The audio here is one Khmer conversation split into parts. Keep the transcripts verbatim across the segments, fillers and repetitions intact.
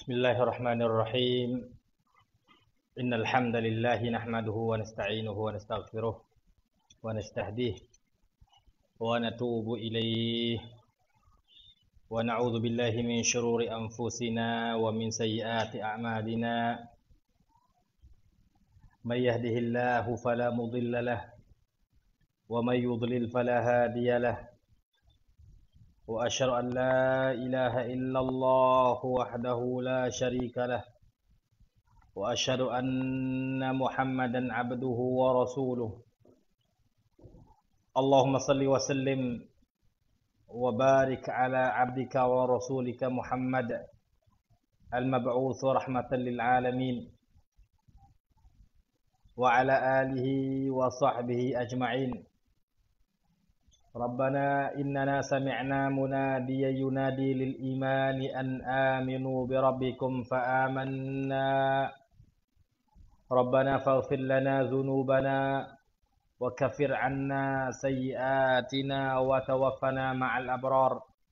بسم الله الرحمن الرحيم إن الحمد لله نحمده ونستعينه ونستغفره ونستهديه ونتوب إليه ونعوذ بالله من شرور أنفسنا ومن سيئات أعمالنا من يهده الله فلا مضل له ومن يضلل فلا هادي له وأشهد أن لا إله إلا الله وحده لا شريك له وأشهد أن محمدا عبده ورسوله اللهم صل وسلم وبارك على عبدك ورسولك محمد المبعوث رحمة للعالمين وعلى آله وصحبه أجمعين ربنا إننا سمعنا مناديا ينادي للإيمان أن آمنوا بربكم فآمنا ربنا فاغفر لنا ذنوبنا وكفر عنا سيئاتنا وتوفنا مع الأبرار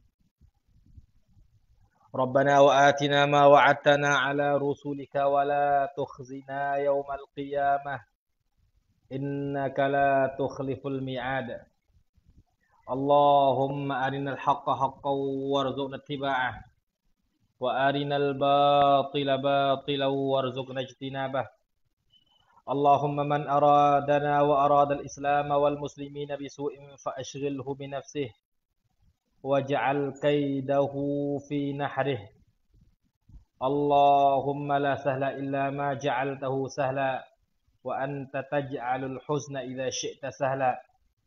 ربنا وآتنا ما وعدتنا على رسلك ولا تخزنا يوم القيامة إنك لا تخلف الميعاد اللهم أرنا الحق حقا وارزقنا اتباعه وأرنا الباطل باطلا وارزقنا اجتنابه اللهم من أرادنا وأراد الإسلام والمسلمين بسوء فأشغله بنفسه واجعل كيده في نحره اللهم لا سهل إلا ما جعلته سهلا وأنت تجعل الحزن إذا شئت سهلا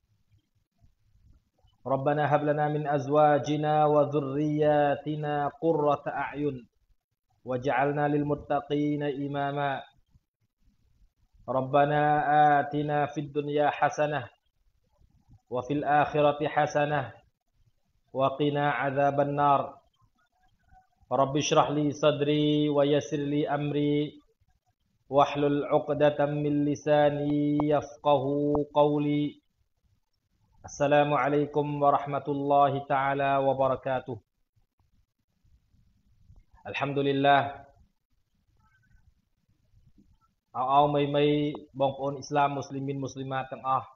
ربنا هب لنا من أزواجنا وذرياتنا قرة أعين واجعلنا للمتقين إماما ربنا آتنا في الدنيا حسنة وفي الآخرة حسنة وقنا عذاب النار رب اشرح لي صدري ويسر لي أمري واحلل عقدة من لساني يفقه قولي Assalamualaikum warahmatullahi taala wabarakatuh. Alhamdulillah. អោអោមីមីបងប្អូនអ៊ីស្លាមមូស្លីមីនមូស្លីម៉ាតទាំងអស់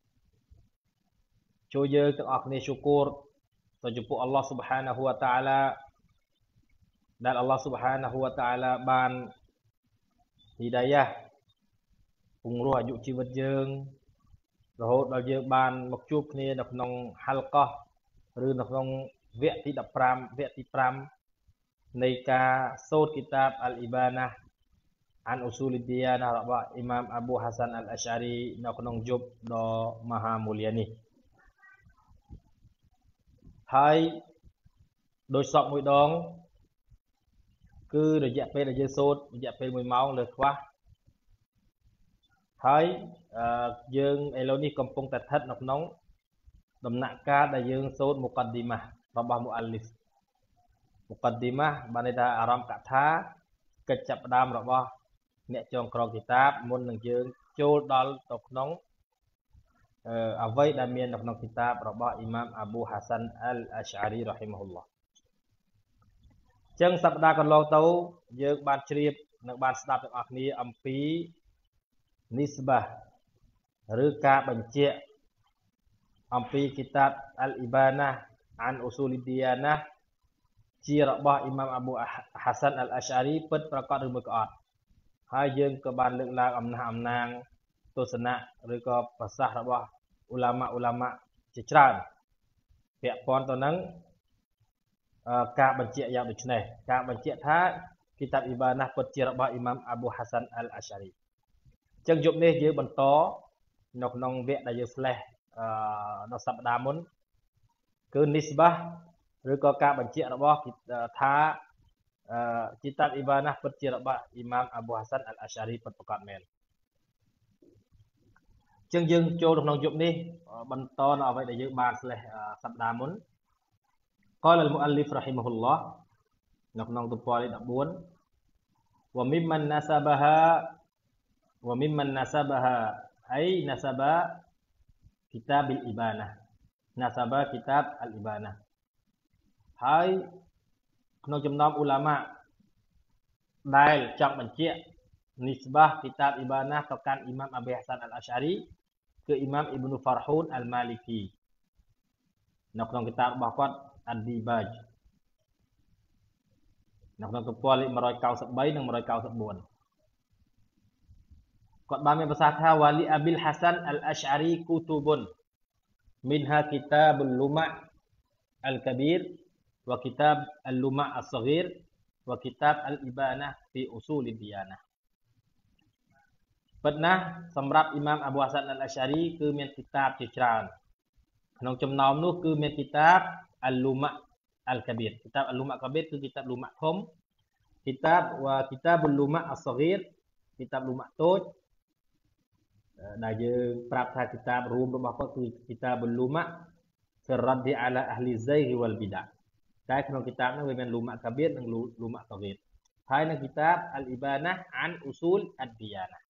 ចូលយើងទាំងអស់គ្នាស៊ូគូរទៅចំពោះអល់ឡោះ Subhanahu wa Ta'ala ដែលអល់ឡោះ Subhanahu wa Ta'ala បានហ៊ីដាយ៉ាពង្រស់អាយុជីវិតយើងរហូតដល់យើងបានមកជួបគ្នានៅក្នុងហាល់កោះឬនៅក្នុងវគ្គទី15វគ្គទី5នៃការសូត្រគីតាបអលអ៊ីបាណាអានអ៊ូស៊ូលឌីយ៉ាណារបស់អ៊ីម៉ាមអាប៊ូហាសាន់អលអាស្អារីនៅក្នុងយប់ដ៏មហាមូលានេះហើយដោយសពមួយដងគឺរយៈពេលដែលយើងសូត្ររយៈពេលមួយម៉ោងលើខ្វះហើយយើងឥឡូវនេះកំពុងតែស្ថិតនៅក្នុងដំណាក់កាលដែលយើងសូត្រមុកាឌីម៉ាស់របស់មូអាលីហ្វមុកាឌីម៉ាស់បានន័យថាអារម្មណ៍កថាកិច្ចចាប់ផ្ដើមរបស់អ្នកចងក្រងគីតាបមុននឹងយើងចូលដល់ទៅក្នុងអ្វីដែលមាននៅក្នុងគីតាបរបស់អ៊ីម៉ាមអាប៊ូហាសាន់អលអាស្អារីរ៉ហ៊ីម៉ាហ៊ុលឡោះអញ្ចឹងសប្តាហ៍កន្លងទៅយើងបានជ្រាបនិងបានស្ដាប់ទាំងអស់គ្នាអំពីនីស្បាឬការបញ្ជាក់អំពីគីតាបអលអ៊ីបាណាអានអ៊ូស៊ូលឌីយ៉ាណាជារបស់អ៊ីម៉ាមអាប៊ូហាសាន់អលអាស្អារីពិតប្រាកដឬមួយក៏អត់ហើយយើងក៏បានលើកឡើងអំណះអំណាងទស្សនៈឬក៏ប្រសាសន៍របស់ឧឡាម៉ាឧឡាម៉ាជាច្រើនពាក់ព័ន្ធទៅនឹងការបញ្ជាក់យ៉ាងដូចនេះការបញ្ជាក់ថាគីតាបអ៊ីបាណាពិតជារបស់អ៊ីម៉ាមអាប៊ូហាសាន់អលអាស្អារីអញ្ចឹងយប់នេះយើងបន្តនៅក្នុងវគ្គដែលយើង flash អឺនៅសប្តាហ៍មុនគឺនីស្បាឬក៏ការបញ្ជាក់របស់ថាអឺគីតាបអ៊ីបាណាពិតជារបស់អ៊ីម៉ាមអាប៊ូហាសាន់អលអាស្អារីពិតប្រាកដមែនអញ្ចឹងយើងចូលក្នុងយប់នេះបន្តនៅអ្វីដែលយើងបាន flash សប្តាហ៍មុន قال المؤلف رحمه الله នៅក្នុងទំព័រលេខ14 وممن نسبها وممن نسبها أي نسب كتاب الإبانة نسب كتاب الإبانة ហើយក្នុងចំណោមឧឡាម៉ាដែលចង់បញ្ជាក់និស្បាសគីតាបអ៊ីបាណាទៅកាន់អ៊ីម៉ាមអាប៊ីហាសានអលអាស្អារីគឺអ៊ីម៉ាមអ៊ីប្នូហ្វារហ៊ូនអលម៉ាលីគីនៅក្នុងគីតាបរបស់គាត់អាឌីបាជនៅក្នុងទំព័រលេខone ninety-threeនិងone ninety-fourគាត់បានមានប្រសាសន៍ថាវ៉ាលីអាប៊ីលហាសានអលអាស្អារីគូទូបុនمنها كتاب اللمع الكبير وكتاب اللمع الصغير وكتاب الإبانة في أصول الديانة ពិតណាស់សម្រាប់អ៊ីម៉ាមអាប៊ូហាសានអលអាស្អារីគឺមានគីតាបជាច្រើនក្នុងចំណោមនោះគឺមានគីតាបអលលូម៉ាអលកាបៀរគីតាបអលលូម៉ាកាបៀរគឺគីតាបលូម៉ាធំគីតាបវ៉ាគីតាបលូម៉ាអស្សហ្គីរគីតាបលូម៉ាតូចដែលយើងប្រាប់ថាគីតាបរួមរបស់គាត់គឺគីតាបលូម៉ាហ្វីរ៉ាឌីអាឡាអហ្លីហ្សៃហ៊ីវលប៊ីដាតែក្នុងគីតាបនោះវាមានលូម៉ាកាបៀរនិងលូម៉ាសហ្គីរហើយនៅគីតាបអលអ៊ីបាណាអានអ៊ូស៊ូលអឌឌីយ៉ាណា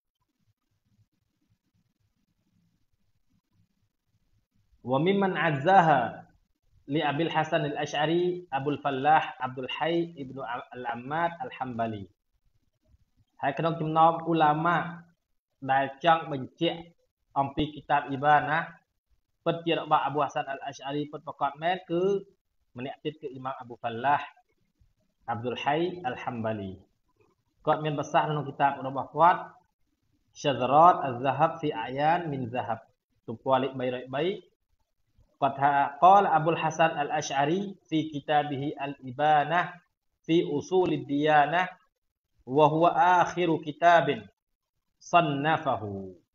وممن عزاها لأبي الحسن الأشعري أبو الفلاح عبد الحي ابن العماد الحنبلي ហើយក្នុងចំណោមឧឡាម៉ាដែលចង់បញ្ជាក់អំពីគីតាបអ៊ីបាណាពិតជារបស់អាប៊ូហាសានអលអាស្អារីពិតប្រាកដមែនគឺម្នាក់ទៀតគឺអ៊ីម៉ាមអាប៊ូហ្វាឡាស់អាប់ឌុលហៃអលហាំបាលីគាត់មានប្រសាសន៍ក្នុងគីតាបរបស់គាត់ Shazarat al-Zahab fi A'yan min Zahab ទំព័រលេខthree oh threeគាត់ថា قال أبو الحسن الأشعري في كتابه الإبانة في أصول الديانة وهو آخر كتاب صنفه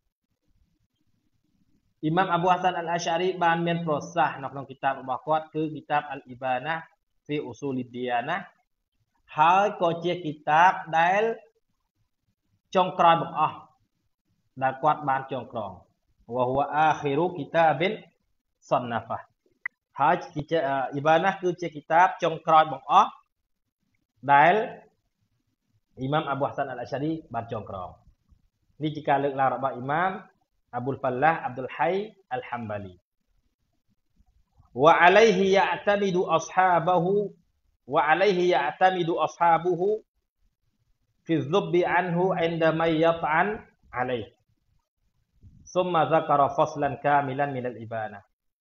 អ៊ីម៉ាមអាប៊ូហាសានអលអាស្អារីបានមានប្រសាសន៍នៅក្នុងគីតាបរបស់គាត់គឺគីតាបអលអ៊ីបាណា في أصول الديانة ហើយក៏ជាគីតាបដែលចុងក្រោយបង្អស់ដែលគាត់បានចងក្រង وهو آخر كتاب صنفه ហើយអ៊ីបាណាគឺជាគីតាបចុងក្រោយបង្អស់ដែលអ៊ីម៉ាមអាប៊ូហាសានអលអាស្អារីបានចងក្រងនេះជាការលើកឡើងរបស់អ៊ីម៉ាមأبو الفلاح عبد الحي الحنبلي وعليه يعتمد أصحابه وعليه يعتمد أصحابه في الذب عنه عندما يطعن عليه ثم ذكر فصلا كاملا من الإبانة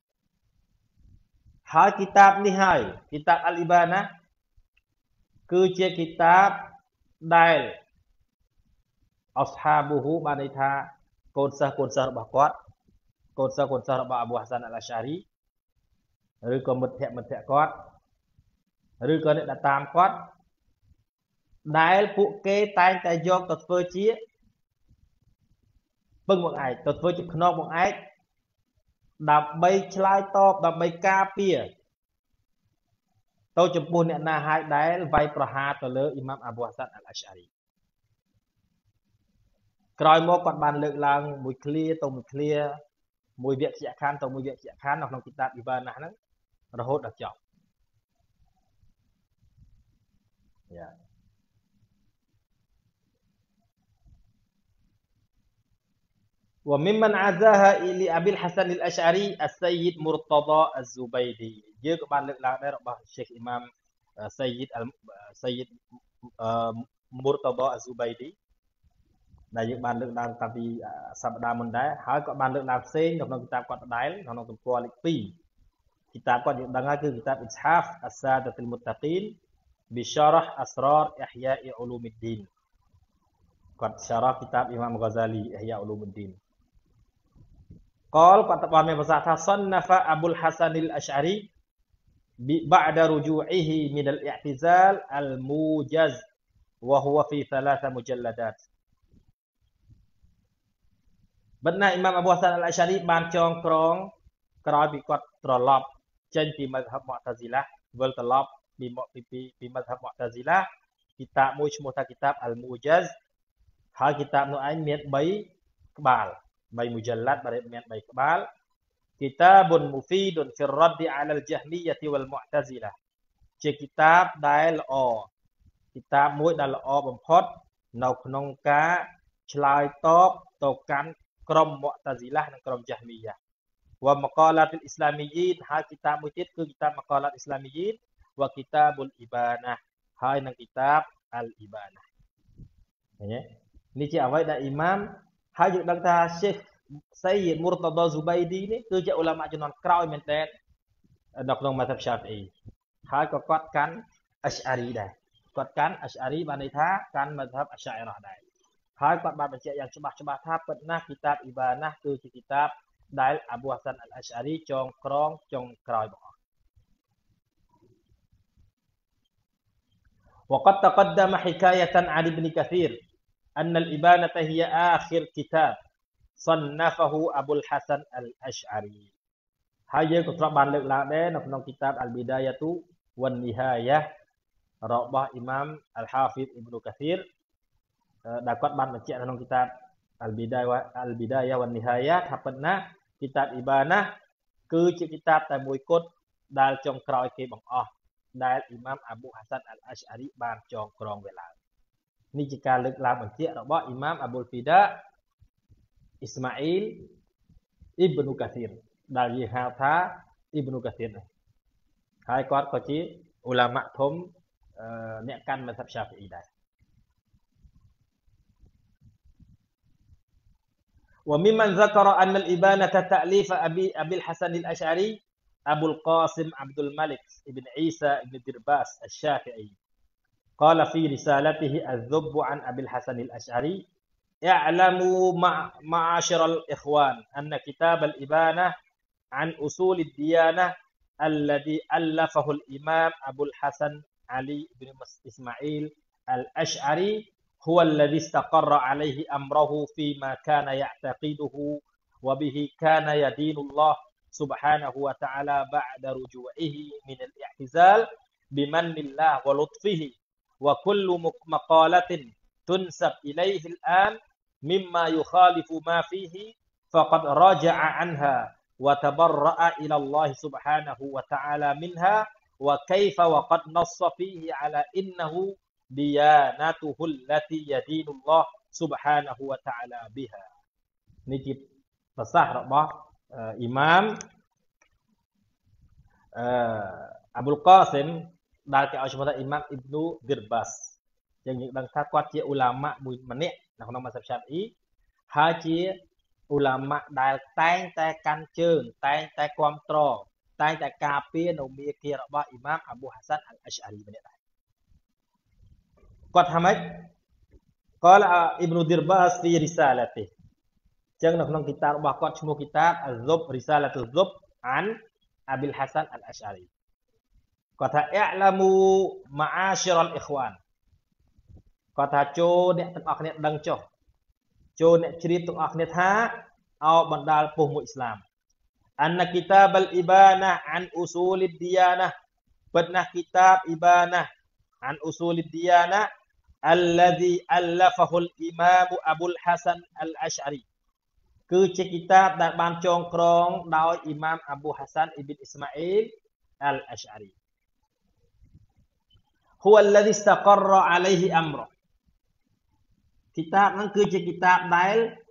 ហើយគីតាបនេះហើយគីតាបអលអ៊ីបាណាគឺជាគីតាបដែលអស្ហាប៊ូហ៊ូបានន័យថាកូនសិស្សកូនសិស្សរបស់គាត់កូនសិស្សកូនសិស្សរបស់អាប៊ូហាសានអលអាស្អារីឬក៏មិត្តភក្តិមិត្តភក្តិគាត់ឬក៏អ្នកដែលតាមគាត់ដែលពួកគេតែងតែយកទៅធ្វើជាពឹងបង្អែកទៅធ្វើជាខ្នងបង្អែកដើម្បីឆ្លើយតបដើម្បីការពារទៅចំពោះអ្នកណាហើយដែលវាយប្រហារទៅលើអ៊ីម៉ាមអាប៊ូហាសានអលអាស្អារីក្រោយមកគាត់បានលើកឡើងមួយឃ្លាទៅមួយឃ្លាមួយវគ្គខណ្ឌទៅមួយវគ្គខណ្ឌនៅក្នុងគីតាបអ៊ីបាណាហ្នឹងរហូតដល់ចប់យ៉ាوممن عزاها إلى أبي الحسن الأشعري السيد مرتضى الزبيدي យើងក៏បានលើកឡើងដែររបស់ Sheikh Imam Sayyid Sayyid Murtada Az-Zubaydi ដែលយើងបានលើកឡើងតាំងពីសប្តាហ៍មុនដែរហើយក៏បានលើកឡើងផ្សេងនៅក្នុងគីតាបគាត់ដដែលក្នុងទំព័រលេខtwoគីតាបគាត់យើងដឹងហើយគឺគីតាប Ishaf As-Sadatul Muttaqin bi Syarah Asrar Ihya'i Ulumuddin គាត់ Syarah គីតាប Imam Ghazali Ihya' Ulumuddin កលគាត់បានមានប្រសាសន៍ថា Sannafa Abul Hasan al-Ash'ari ba'da ruju'ihi min al-i'tizal al-mujaz wa huwa fi thalatha mujalladat បណ្ណាអ៊ីម៉ាមអាប៊ូហាសានអលអាស្អារីបានចងក្រងក្រោយពីគាត់ត្រឡប់ចេញពីមជ្ឈិបមុអតាស៊ីឡាវិលត្រឡប់ពីពីពីពីមជ្ឈិបមុអតាស៊ីឡាគីតាបមួយឈ្មោះថាគីតាបអលមូជាសហើយគីតាបនោះឯងមានthreeក្បាលthreeមុជលឡាត់បានមានthreeក្បាលគីតាបុនមូហ្វីដុនហ្វីរ៉ាឌីអាឡាល់ជះមីយៈវលមុអតាស៊ីឡាជាគីតាបដែលល្អគីតាបមួយដែលល្អបំផុតនៅក្នុងការឆ្លើយតបទៅកាន់ក្រុមមុអតាស៊ីឡានិងក្រុមជះមីយៈវមកាឡាតអ៊ីស្លាមីយីនហើយគីតាបមួយទៀតគឺគីតាបមកាឡាតអ៊ីស្លាមីយីនវគីតាបុលអ៊ីបាណាហើយនិងគីតាបអលអ៊ីបាណា Ini niជាអ្វីដែលអ៊ីម៉ាមហើយយើងដឹងថា Sheikh Sayyid Murtada Zubaidi នេះគឺជាឧឡាមាជំនាន់ក្រោយមែនតើនៅក្នុង Mazhab Syafi'i ហើយក៏គាត់កាន់ Ash'ari ដែរគាត់កាន់ Ash'ari បានន័យថាកាន់ Mazhab Asy'ariyah ដែរហើយគាត់បានបញ្ជាក់យ៉ាងច្បាស់ច្បាស់ថាពិតណាស់គីតាប Ibanah គឺជាគីតាបដែល Abu Hasan Al-Ash'ari ចងក្រងចុងក្រោយបងប្អូន وقد تقدم حكاية عن ابن كثير أن الإبانة هي آخر كتاب صنفه أبو الحسن الأشعري ហើយយើងក៏ត្រូវបានលើកឡើងដែរនៅក្នុងគីតាប Al-Bidayatu wan-Nihayah របស់អ៊ីម៉ាម Al-Hafiz Ibn Kathir ដែលគាត់បានបញ្ជាក់នៅក្នុងគីតាប Al-Bidayah Al-Bidayah wan-Nihayah ថាប៉ុណ្ណាគីតាប Ibanah គឺជាគីតាបតែមួយគត់ដែលចុងក្រោយគេបង្អស់ដែលអ៊ីម៉ាម Abu Hasan Al-Ash'ari បានចងក្រងវាឡើងនេះជាការលើកឡើងបញ្ជាក់របស់អ៊ីម៉ាម Abul Fida Ismail Ibn Kathir ដែលយើងហៅថា Ibn Kathir នេះហើយគាត់ក៏ជាឧឡាមាធំអ្នកកាន់ Mazhab Syafi'i ដែរ وممن ذكر أن الإبانة تأليف أبي أبي الحسن الأشعري أبو القاسم عبد الملك بن عيسى بن درباس الشافعي قال في رسالته الذب عن أبي الحسن الأشعري اعلموا مع معاشر الإخوان أن كتاب الإبانة عن أصول الديانة الذي ألفه الإمام أبو الحسن علي بن إسماعيل الأشعري هو الذي استقر عليه أمره فيما كان يعتقده وبه كان يدين الله سبحانه وتعالى بعد رجوعه من الاعتزال بمن الله ولطفه وكل مقالة تنسب إليه الآن مما يخالف ما فيه فقد راجع عنها وتبرأ إلى الله سبحانه وتعالى منها وكيف وقد نص فيه على إنه ديانته التي يدين الله سبحانه وتعالى بها نجيب فصح رباه Imam Abul Qasim ដែលគេឲ្យឈ្មោះថា Imam Ibnu Dirbas យើងយើងដឹងថាគាត់ជាឧឡាមាមួយម្នាក់នៅក្នុង Mazhab Syafi'i ហើយជាឧឡាមាដែលតែងតែកាន់ជើងតែងតែគាំទ្រតែងតែការពារនៅមាគ៌ារបស់ Imam Abu Hasan Al-Ash'ari ម្នាក់ដែរគាត់ថាម៉េច قال Ibnu Dirbas fi risalatihiចឹងនៅក្នុងគីតាបរបស់គាត់ឈ្មោះគីតាប Az-Zub Risalatul Zub an Abil Hasan Al-Ash'ari គាត់ថា i'lamu ma'asyiral ikhwan គាត់ថាចូលអ្នកទាំងអស់គ្នាដឹងចុះចូលអ្នកជ្រាបទាំងអស់គ្នាថាអោបណ្ដាលពុះមួយអ៊ីស្លាម anna kitab al-ibanah an usulid diyanah ពិតណាស់គីតាប Ibanah an usulid diyanah alladhi allafahu al-imam Abul Hasan Al-Ash'ari គឺជាគីតាបដែលបានចងក្រងដោយអ៊ីម៉ាម Abu Hasan ibn Ismail Al-Ash'ari huwa alladhi istaqarra alayhi amra គីតាបហ្នឹងគឺជាគីតាបដែល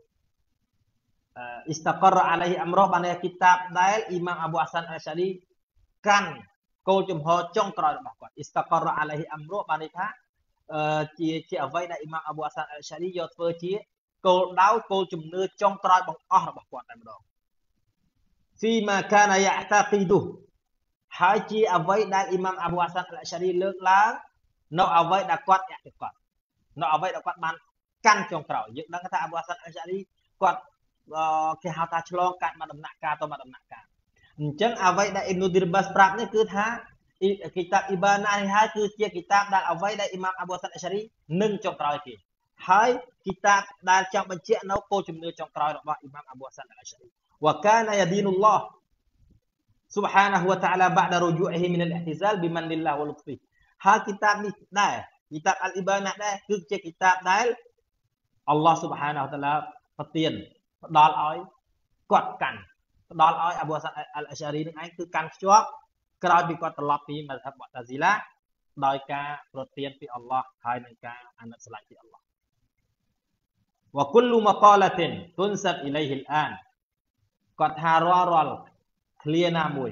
istaqarra alayhi amra បានន័យគីតាបដែលអ៊ីម៉ាម Abu Hasan Al-Ash'ari កាន់គោលជំហរចុងក្រោយរបស់គាត់ istaqarra alayhi amra បានន័យថាជាជាអ្វីដែលអ៊ីម៉ាម Abu Hasan Al-Ash'ari យកធ្វើជាគោលដៅគោលជំនឿចុងក្រោយបង្អស់របស់គាត់តែម្ដង Fima kana ya'taqidu ហើយជាអ្វីដែលអ៊ីម៉ាម Abu Hasan Al-Ash'ari លើកឡើងនៅអ្វីដែលគាត់អតិកតនៅអ្វីដែលគាត់បានកាន់ចុងក្រោយយើងដឹងថា Abu Hasan Al-Ash'ari គាត់គេហៅថាឆ្លងកាត់មកដំណាក់កាលទៅមកដំណាក់កាលអញ្ចឹងអ្វីដែល Ibn Dirbas ប្រាប់នេះគឺថាគីតាប Ibanah នេះហើយគឺជាគីតាបដែលអ្វីដែលអ៊ីម៉ាម Abu Hasan Al-Ash'ari នឹងចុងក្រោយគេហើយគីតាបដែលចង់បញ្ជាក់នៅគោលជំនឿចុងក្រោយរបស់អ៊ីម៉ាម Abu Hasan Al-Ash'ari wa kana yadinullah subhanahu wa ta'ala ba'da ruju'ihi min al-i'tizal bimanillah wa lutfihi ហើយគីតាបនេះដែរគីតាប Al-Ibanah ដែរគឺជាគីតាបដែល Allah subhanahu wa ta'ala ប្រទានផ្ដល់ឲ្យគាត់កាន់ផ្ដល់ឲ្យ Abu Hasan Al-Ash'ari នឹងឯងគឺកាន់ខ្ជាប់ក្រោយពីគាត់ត្រឡប់ពី Mazhab Mu'tazila ដោយការប្រទានពី Allah ហើយនឹងការអាណិតស្រឡាញ់ពី Allah wa kullu maqalatin tunsab ilayhi al-an គាត់ថារាល់រាល់ឃ្លាណាមួយ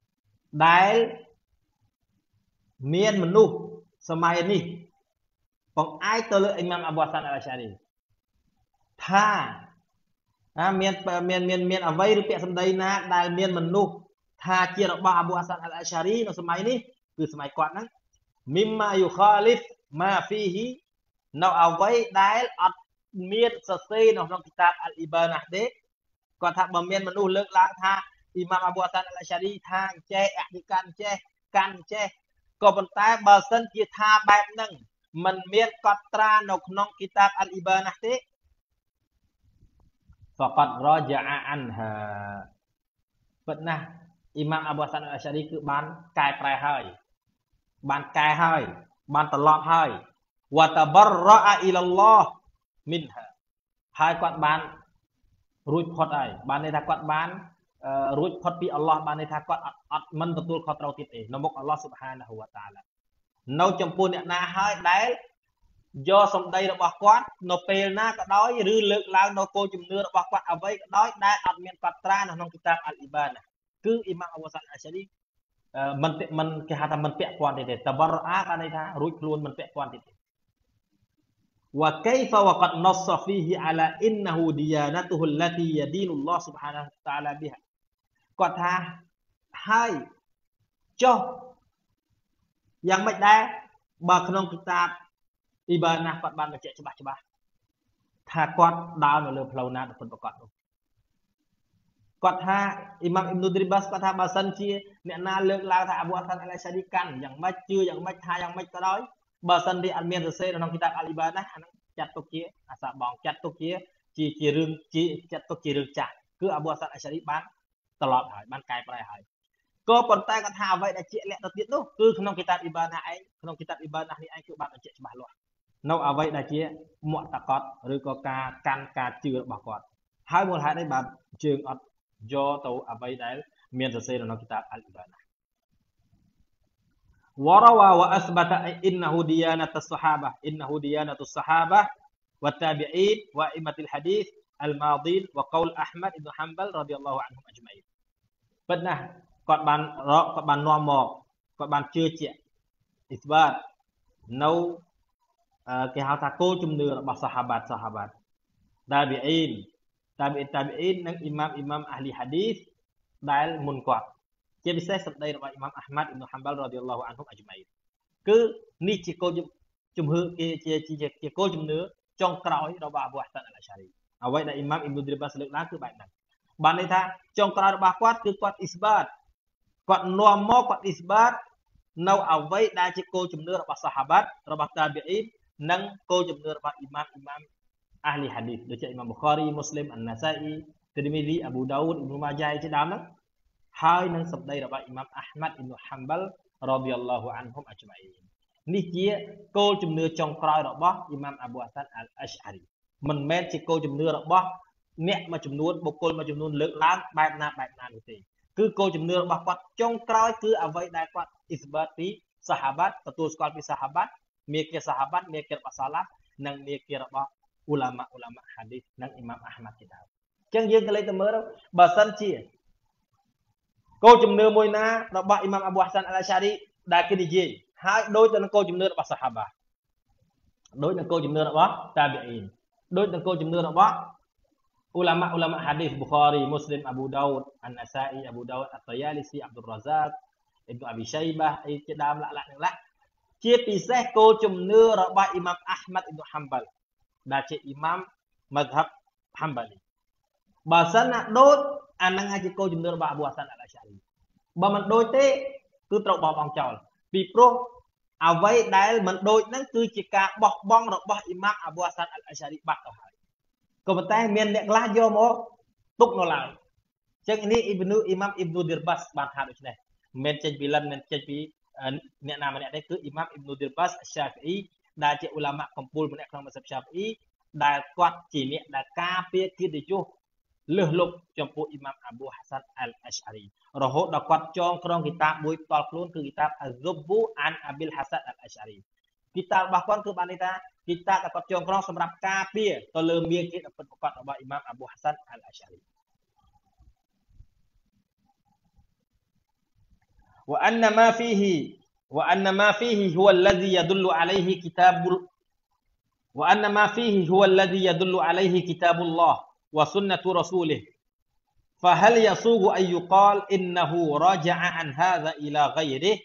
ដែលមានមនុស្សសម័យនេះបងអាយទៅលើអ៊ីម៉ាមអាប៊ូហាសានអល់អាស្ហារីថាណាមានមានមានមានអ្វីឬពាក្យសម្ដីណាដែលមានមនុស្សថាជារបស់អាប៊ូហាសានអល់អាស្ហារីនៅសម័យនេះគឺសម័យគាត់ហ្នឹងមីម៉ាយូខាលីហ្វម៉ាហ្វីហ៊ីនៅអ្វីដែលអត់មានសរសេរនៅក្នុងគីតាបអលអ៊ីបាណាទេគាត់ថាបើមានមនុស្សលើកឡើងថាអ៊ីម៉ាមអាប៊ូហាសានអល់អាស្ហារីថាអញ្ចេះអធិការអញ្ចេះកាន់អញ្ចេះក៏ប៉ុន្តែបើសិនជាថាបែបហ្នឹងมันមានកត់ត្រានៅក្នុងគីតាបអលអ៊ីបាណាទេفقد رجع عنها ពិតណាស់អ៊ីម៉ាមអាប៊ូហាសានអល់អាស្ហារីគឺបានកែប្រែហើយបានកែហើយបានត្រឡប់ហើយវតបរអអ៊ីឡឡោះមីនហាហើយគាត់បានរួចផុតហើយបានន័យថាគាត់បានរួចផុតពីអល់ឡោះបានន័យថាគាត់អត់អត់មិនទទួលខុសត្រូវទៀតទេនៅមុខអល់ឡោះស៊ុបហានាហ៊ូវតាអាឡានៅចំពោះអ្នកណាហើយដែលយកសម្ដីរបស់គាត់នៅពេលណាក៏ដោយឬលើកឡើងនៅគោលជំនឿរបស់គាត់អ្វីក៏ដោយដែលអត់មានកត់ត្រានៅក្នុងគីតាបអលអ៊ីបាណាគឺអ៊ីម៉ាមអាប៊ូហាសានអល់អាស្ហារីមិនមិនគេហៅថាមិនពាក់ព័ន្ធទេតបរអបានន័យថារួចខ្លួនមិនពាក់ព័ន្ធទៀតទេវ៉ាកៃហ្វវ៉ាកាត់ណសហ្វីហ៊ីអាឡាអ៊ីនណហ៊ូឌីយ៉ាណាតុហ៊ុលឡាទីយ៉ាឌីនុលឡោះស៊ុបហានាហ៊ូតាអាឡាប៊ីហាគាត់ថាហើយចុះយ៉ាងម៉េចដែរបើក្នុងគីតាបអ៊ីបាណាគាត់បានបញ្ជាក់ច្បាស់ច្បាស់ថាគាត់ដើរនៅលើផ្លូវណាដែលពិតប្រាកដនោះគាត់ថាអ៊ីម៉ាំអ៊ីបនុឌរីបាសគាត់ថាបើសិនជាអ្នកណាលើកឡើងថាអាប៊ូហាសានអល់អាស្ហារីកាន់យ៉ាងម៉េចជឿយ៉ាងម៉េចថាយ៉ាងម៉េចក៏ដោយបើសិនជាអត់មានសរសេរក្នុងគីតាបអលអ៊ីបាណាអាហ្នឹងចាត់ទុកជាអាសាបងចាត់ទុកជាជាជារឿងជាចាត់ទុកជារឿងចាស់គឺអាប៊ូហាសានអល់អាស្ហារីបានត្រឡប់ហើយបានកែប្រែហើយក៏ប៉ុន្តែគាត់ថាអ្វីដែលជាក់លាក់ទៅទៀតនោះគឺក្នុងគីតាបអ៊ីបាណាឯងក្នុងគីតាបអ៊ីបាណានេះឯងគឺបានបញ្ជាក់ច្បាស់លាស់នៅអ្វីដែលជាមុតកតឬក៏ការកាន់ការជឿរបស់គាត់ហើយមូលហេតុអីបាទជើងអត់យកទៅអ្វីដែលមានសរសេរនៅក្នុងគីតាបអលអ៊ីបាណាវរវ៉ាវ៉ាអស្បតអ៊ីនណហ៊ូឌីយ៉ាណាតុសហាបាអ៊ីនណហ៊ូឌីយ៉ាណាតុសហាបាវ៉ាតាប៊ីអ៊ីនវ៉ាអ៊ីម៉ាតុលហាឌីសអលម៉ាឌីនវ៉ាកូលអាហ្មាត់អ៊ីប៊ុនហាំបាល់រ៉ាឌីយ៉ាឡោះអានហ៊ុមអជ្ម៉ៃពិតណាស់គាត់បានរកគាត់បាននាំមកគាត់បានជឿជាក់អ៊ីស្បាតនៅគេហៅថាគោលជំនឿរបស់សាហាបាតសាហាបាតតាប៊ីអ៊ីនតាប៊ីតាប៊ីអ៊ីននិងអ៊ីម៉ាមអ៊ីម៉ាមអាហ្លីហាឌីសដែលមុនគាត់ជាពិសេសសម្ដីរបស់អ៊ីម៉ាមអាហ្មាត់អ៊ីប៊ុនហាំបាល់រ៉ាឌីយ៉ាឡោះអានហ៊ុមអជ្ម៉ៃគឺនេះជាគោលជំនឿគេជាជាគោលជំនឿចុងក្រោយរបស់អាប៊ូហាសានអល់អាស្ហារីអ្វីដែលអ៊ីម៉ាមអ៊ីបនុឌរីបាសលើកឡើងគឺបែបហ្នឹងបានន័យថាចុងក្រោយរបស់គាត់គឺគាត់អ៊ីស្បាតគាត់នាំមកគាត់អ៊ីស្បាតនៅអ្វីដែលជាគោលជំនឿរបស់សាហាបាតរបស់តាប៊ីអ៊ីននិងគោលជំនឿរបស់អ៊ីម៉ាមអ៊ីម៉ាមអាហ្លីហាឌីសដូចជាអ៊ីម៉ាមប៊ូខារីមូស្លីមអានណាសាអ៊ីទីរមីស៊ីអាប៊ូដាវូដអ៊ីប៊ុនម៉ាយ៉ាជាដើមហ្នឹងហើយនឹងសម្ដីរបស់អ៊ីម៉ាមអាហ្មាត់អ៊ីប៊ុនហាំបាល់រ៉ាឌីយ៉ាឡោះអានហ៊ុមអជ្ម៉ៃនេះជាគោលជំនឿចុងក្រោយរបស់អ៊ីម៉ាមអាប៊ូហាសានអល់អាស្ហារីមិនមែនជាគោលជំនឿរបស់អ្នកមួយចំនួនបុគ្គលមួយចំនួនលើកឡើងបែបណាបែបណានោះទេគឺគោលជំនឿរបស់គាត់ចុងក្រោយគឺអ្វីដែលគាត់អ៊ីស្បាតពីសាហាបាតទទួលស្គាល់ពីសាហាបាតមេគាសាហាបាតមេគារបស់សាឡាហ្វនិងមេគារបស់អ៊ូឡាម៉ាអ៊ូឡាម៉ាហាឌីសនិងអ៊ីម៉ាមអាហ្មាត់ជាដើមអញ្ចឹងយើងក៏លេចទៅមើលបើសិនជាគោលជំនឿមួយណារបស់អ៊ីម៉ាមអាប៊ូហាសានអល់អាស្ហារីដែលគេនិយាយហើយដូចទៅនឹងគោលជំនឿរបស់សាហាបាដូចនឹងគោលជំនឿរបស់តាប៊ីអ៊ីនដូចនឹងគោលជំនឿរបស់អ៊ូឡាម៉ាអ៊ូឡាម៉ាហាឌីសប៊ូខារីមូស្លីមអាប៊ូដាវូដអានណាសាអ៊ីអាប៊ូដាវូដអតយ៉ាលីស៊ីអាប់ឌុលរ៉ាហ្សាកអ៊ីប៊ុនអាប៊ីឆៃបាអ៊ីជាដើមឡាក់ឡាក់នឹងឡាក់ជាពិសេសគោលជំនឿរបស់អ៊ីម៉ាមអាហ្មាត់អ៊ីប៊ុនហាំបាល់ដែលជាអ៊ីម៉ាមម៉ាហ្ហាប់ហាំបាលីបើសិនណាដូចអានឹងអាចជាគោលជំនឿរបស់អាប៊ូហាសានអល់អាស្ហារីបើមិនដូចទេគឺត្រូវបោះបង់ចោលពីព្រោះអ្វីដែលមិនដូចហ្នឹងគឺជាការបោះបង់របស់អ៊ីម៉ាមអាប៊ូហាសានអល់អាស្ហារីបាត់ទៅហើយក៏ប៉ុន្តែមានអ្នកខ្លះយកមកទុកនៅឡើយអញ្ចឹងនេះអ៊ីបនូអ៊ីម៉ាមអ៊ីបនូឌីរបាសបានថាដូច្នេះមិនចេញពីលិនមិនចេញពីអ្នកណាម្នាក់ទេគឺអ៊ីម៉ាមអ៊ីបនូឌីរបាសសាហ្វីអ៊ីដែលជាអ៊ូឡាម៉ាកំពូលម្នាក់ក្នុងមស្ហិបសាហ្វីអ៊ីដែលគាត់ជាអ្នកដែលការពារកិត្តិយសលើសលប់ចំពោះអ៊ីម៉ាមអាប៊ូហាសានអល់អាស្ហារីរហូតដល់គាត់ចងក្រងគីតាបមួយផ្ទាល់ខ្លួនគឺគីតាបអាហ្ស៊ុប៊ូអានអាប៊ីលហាសានអល់អាស្ហារីគីតាបរបស់គាត់គឺបានន័យថាគីតាបដែលគាត់ចងក្រងសម្រាប់ការពារទៅលើមាគ៌ាដ៏ពិតប្រាកដរបស់អ៊ីម៉ាមអាប៊ូហាសានអល់អាស្ហារីوأن ما فيه وأن ما فيه هو الذي يدل عليه كتاب wa anna ma fihi huwa alladhi yadullu alaihi kitabullah wa sunnatu rasulih fahal yasugu an yuqal innahu raja'a an hadha ila ghairih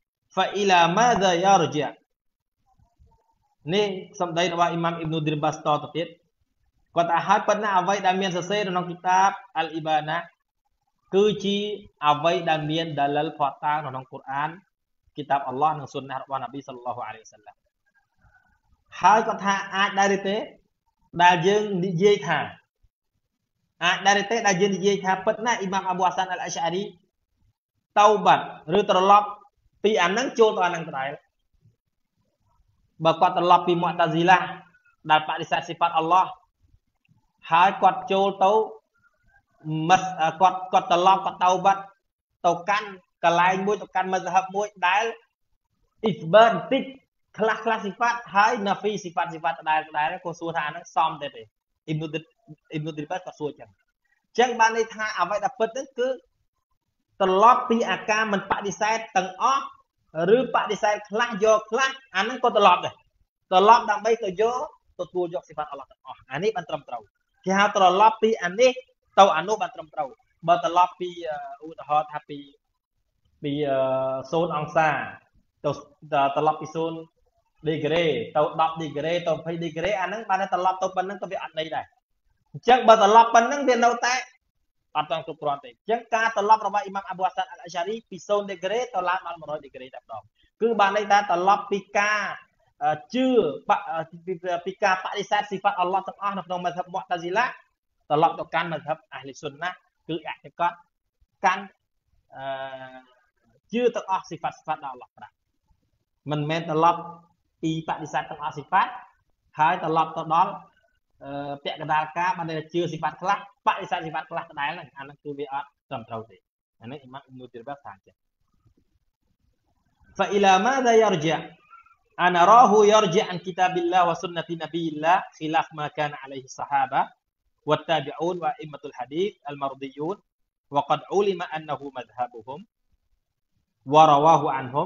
fa ila madha yarja' នេះសម្ដីរបស់អ៊ីម៉ាំអ៊ីបនុឌីរបាស្តទៅទៀតគាត់ថាហើយប៉ុណ្ណាអ្វីដែលមានសរសេរក្នុងគីតាបអលអ៊ីបាណាគឺជាអ្វីដែលមានដាលិលផតតាក្នុងកូរ៉ានគីតាបអល់ឡោះនិងស៊ុនណារបស់នប៊ីសល្លឡោះអាឡៃហ៊ីវសល្លាមហើយគាត់ថាអាចដែរទេដែលយើងនិយាយថាអាចដែរទេដែលយើងនិយាយថាពិតណាស់អ៊ីម៉ាមអាប៊ូហាសានអលអាស្អារីតោបាត់ឬត្រឡប់ពីអានឹងចូលទៅអានឹងដែរបើគាត់ត្រឡប់ពីមុអតាស៊ីឡាដែលបដិសេធសិហ្វាតអល់ឡោះហើយគាត់ចូលទៅមស្គាត់គាត់ត្រឡប់គាត់តោបាត់ទៅកាន់កន្លែងមួយទៅកាន់មស្ហបមួយដែលអ៊ីស្បាតបន្តិចខ្លះខ្លះសិហ្វាតហើយណាហ្វីសិហ្វាតសិហ្វាតដែលដែលគាត់សួរថាអានឹងសមទេទេអ៊ីបនុអ៊ីបនុឌីរបាគាត់សួរចឹងចឹងបានន័យថាអ្វីដែលពិតហ្នឹងគឺត្រឡប់ពីអាការមិនបដិសេធទាំងអស់ឬបដិសេធខ្លះយកខ្លះអាហ្នឹងក៏ត្រឡប់ដែរត្រឡប់ដើម្បីទៅយកទទួលយកសិហ្វាតអល់ឡោះទាំងអស់អានេះបានត្រឹមត្រូវគេហៅត្រឡប់ពីអានេះទៅអានោះបានត្រឹមត្រូវបើត្រឡប់ពីឧទាហរណ៍ថាពីពីศูนย์អង្សាទៅត្រឡប់ពីศูนย์ដីក្រេទៅដប់ដីក្រេទៅยี่สิบដីក្រេអាហ្នឹងបានត្រឡប់ទៅប៉ុណ្្នឹងទៅវាអត់ន័យដែរអញ្ចឹងបើត្រឡប់ប៉ុណ្្នឹងវានៅតែអត់ต้องគ្រប់គ្រាន់ទេអញ្ចឹងការត្រឡប់របស់អ៊ីម៉ាមអាប៊ូហាសានអលអាស្អារីពីศูนย์ដីក្រេទៅឡើងដល់một trămដីក្រេតែម្ដងគឺបានន័យថាត្រឡប់ពីការជឿពីការបដិសេធសិហ្វាតអល់ឡោះទាំងអស់នៅក្នុងមស្ហបមុអតាស៊ីឡាត្រឡប់ទៅកាន់មស្ហបអាហ្លីស៊ុនណាគឺអតិកតកាន់អឺជឿទាំងអស់សិហ្វាតសិហ្វាតដល់អល់ឡោះប្រាមិនមែនត្រឡប់ពីបដិសេធទាំងអស់សិហ្វាតហើយត្រឡប់ទៅដល់ពាក់កណ្ដាលការបានតែជឿសិហ្វាតខ្លះបដិសេធសិហ្វាតខ្លះដដែលហ្នឹងអាហ្នឹងគឺវាអត់ត្រឹមត្រូវទេអានេះអ៊ីម៉ាមអ៊ីបនុឌីរបាថាចឹង فإلى ماذا يرجع أنا راه يرجع عن كتاب الله وسنة نبي الله خلاف ما كان عليه الصحابة والتابعون وأئمة الحديث المرضيون وقد علم أنه مذهبهم ورواه عنهم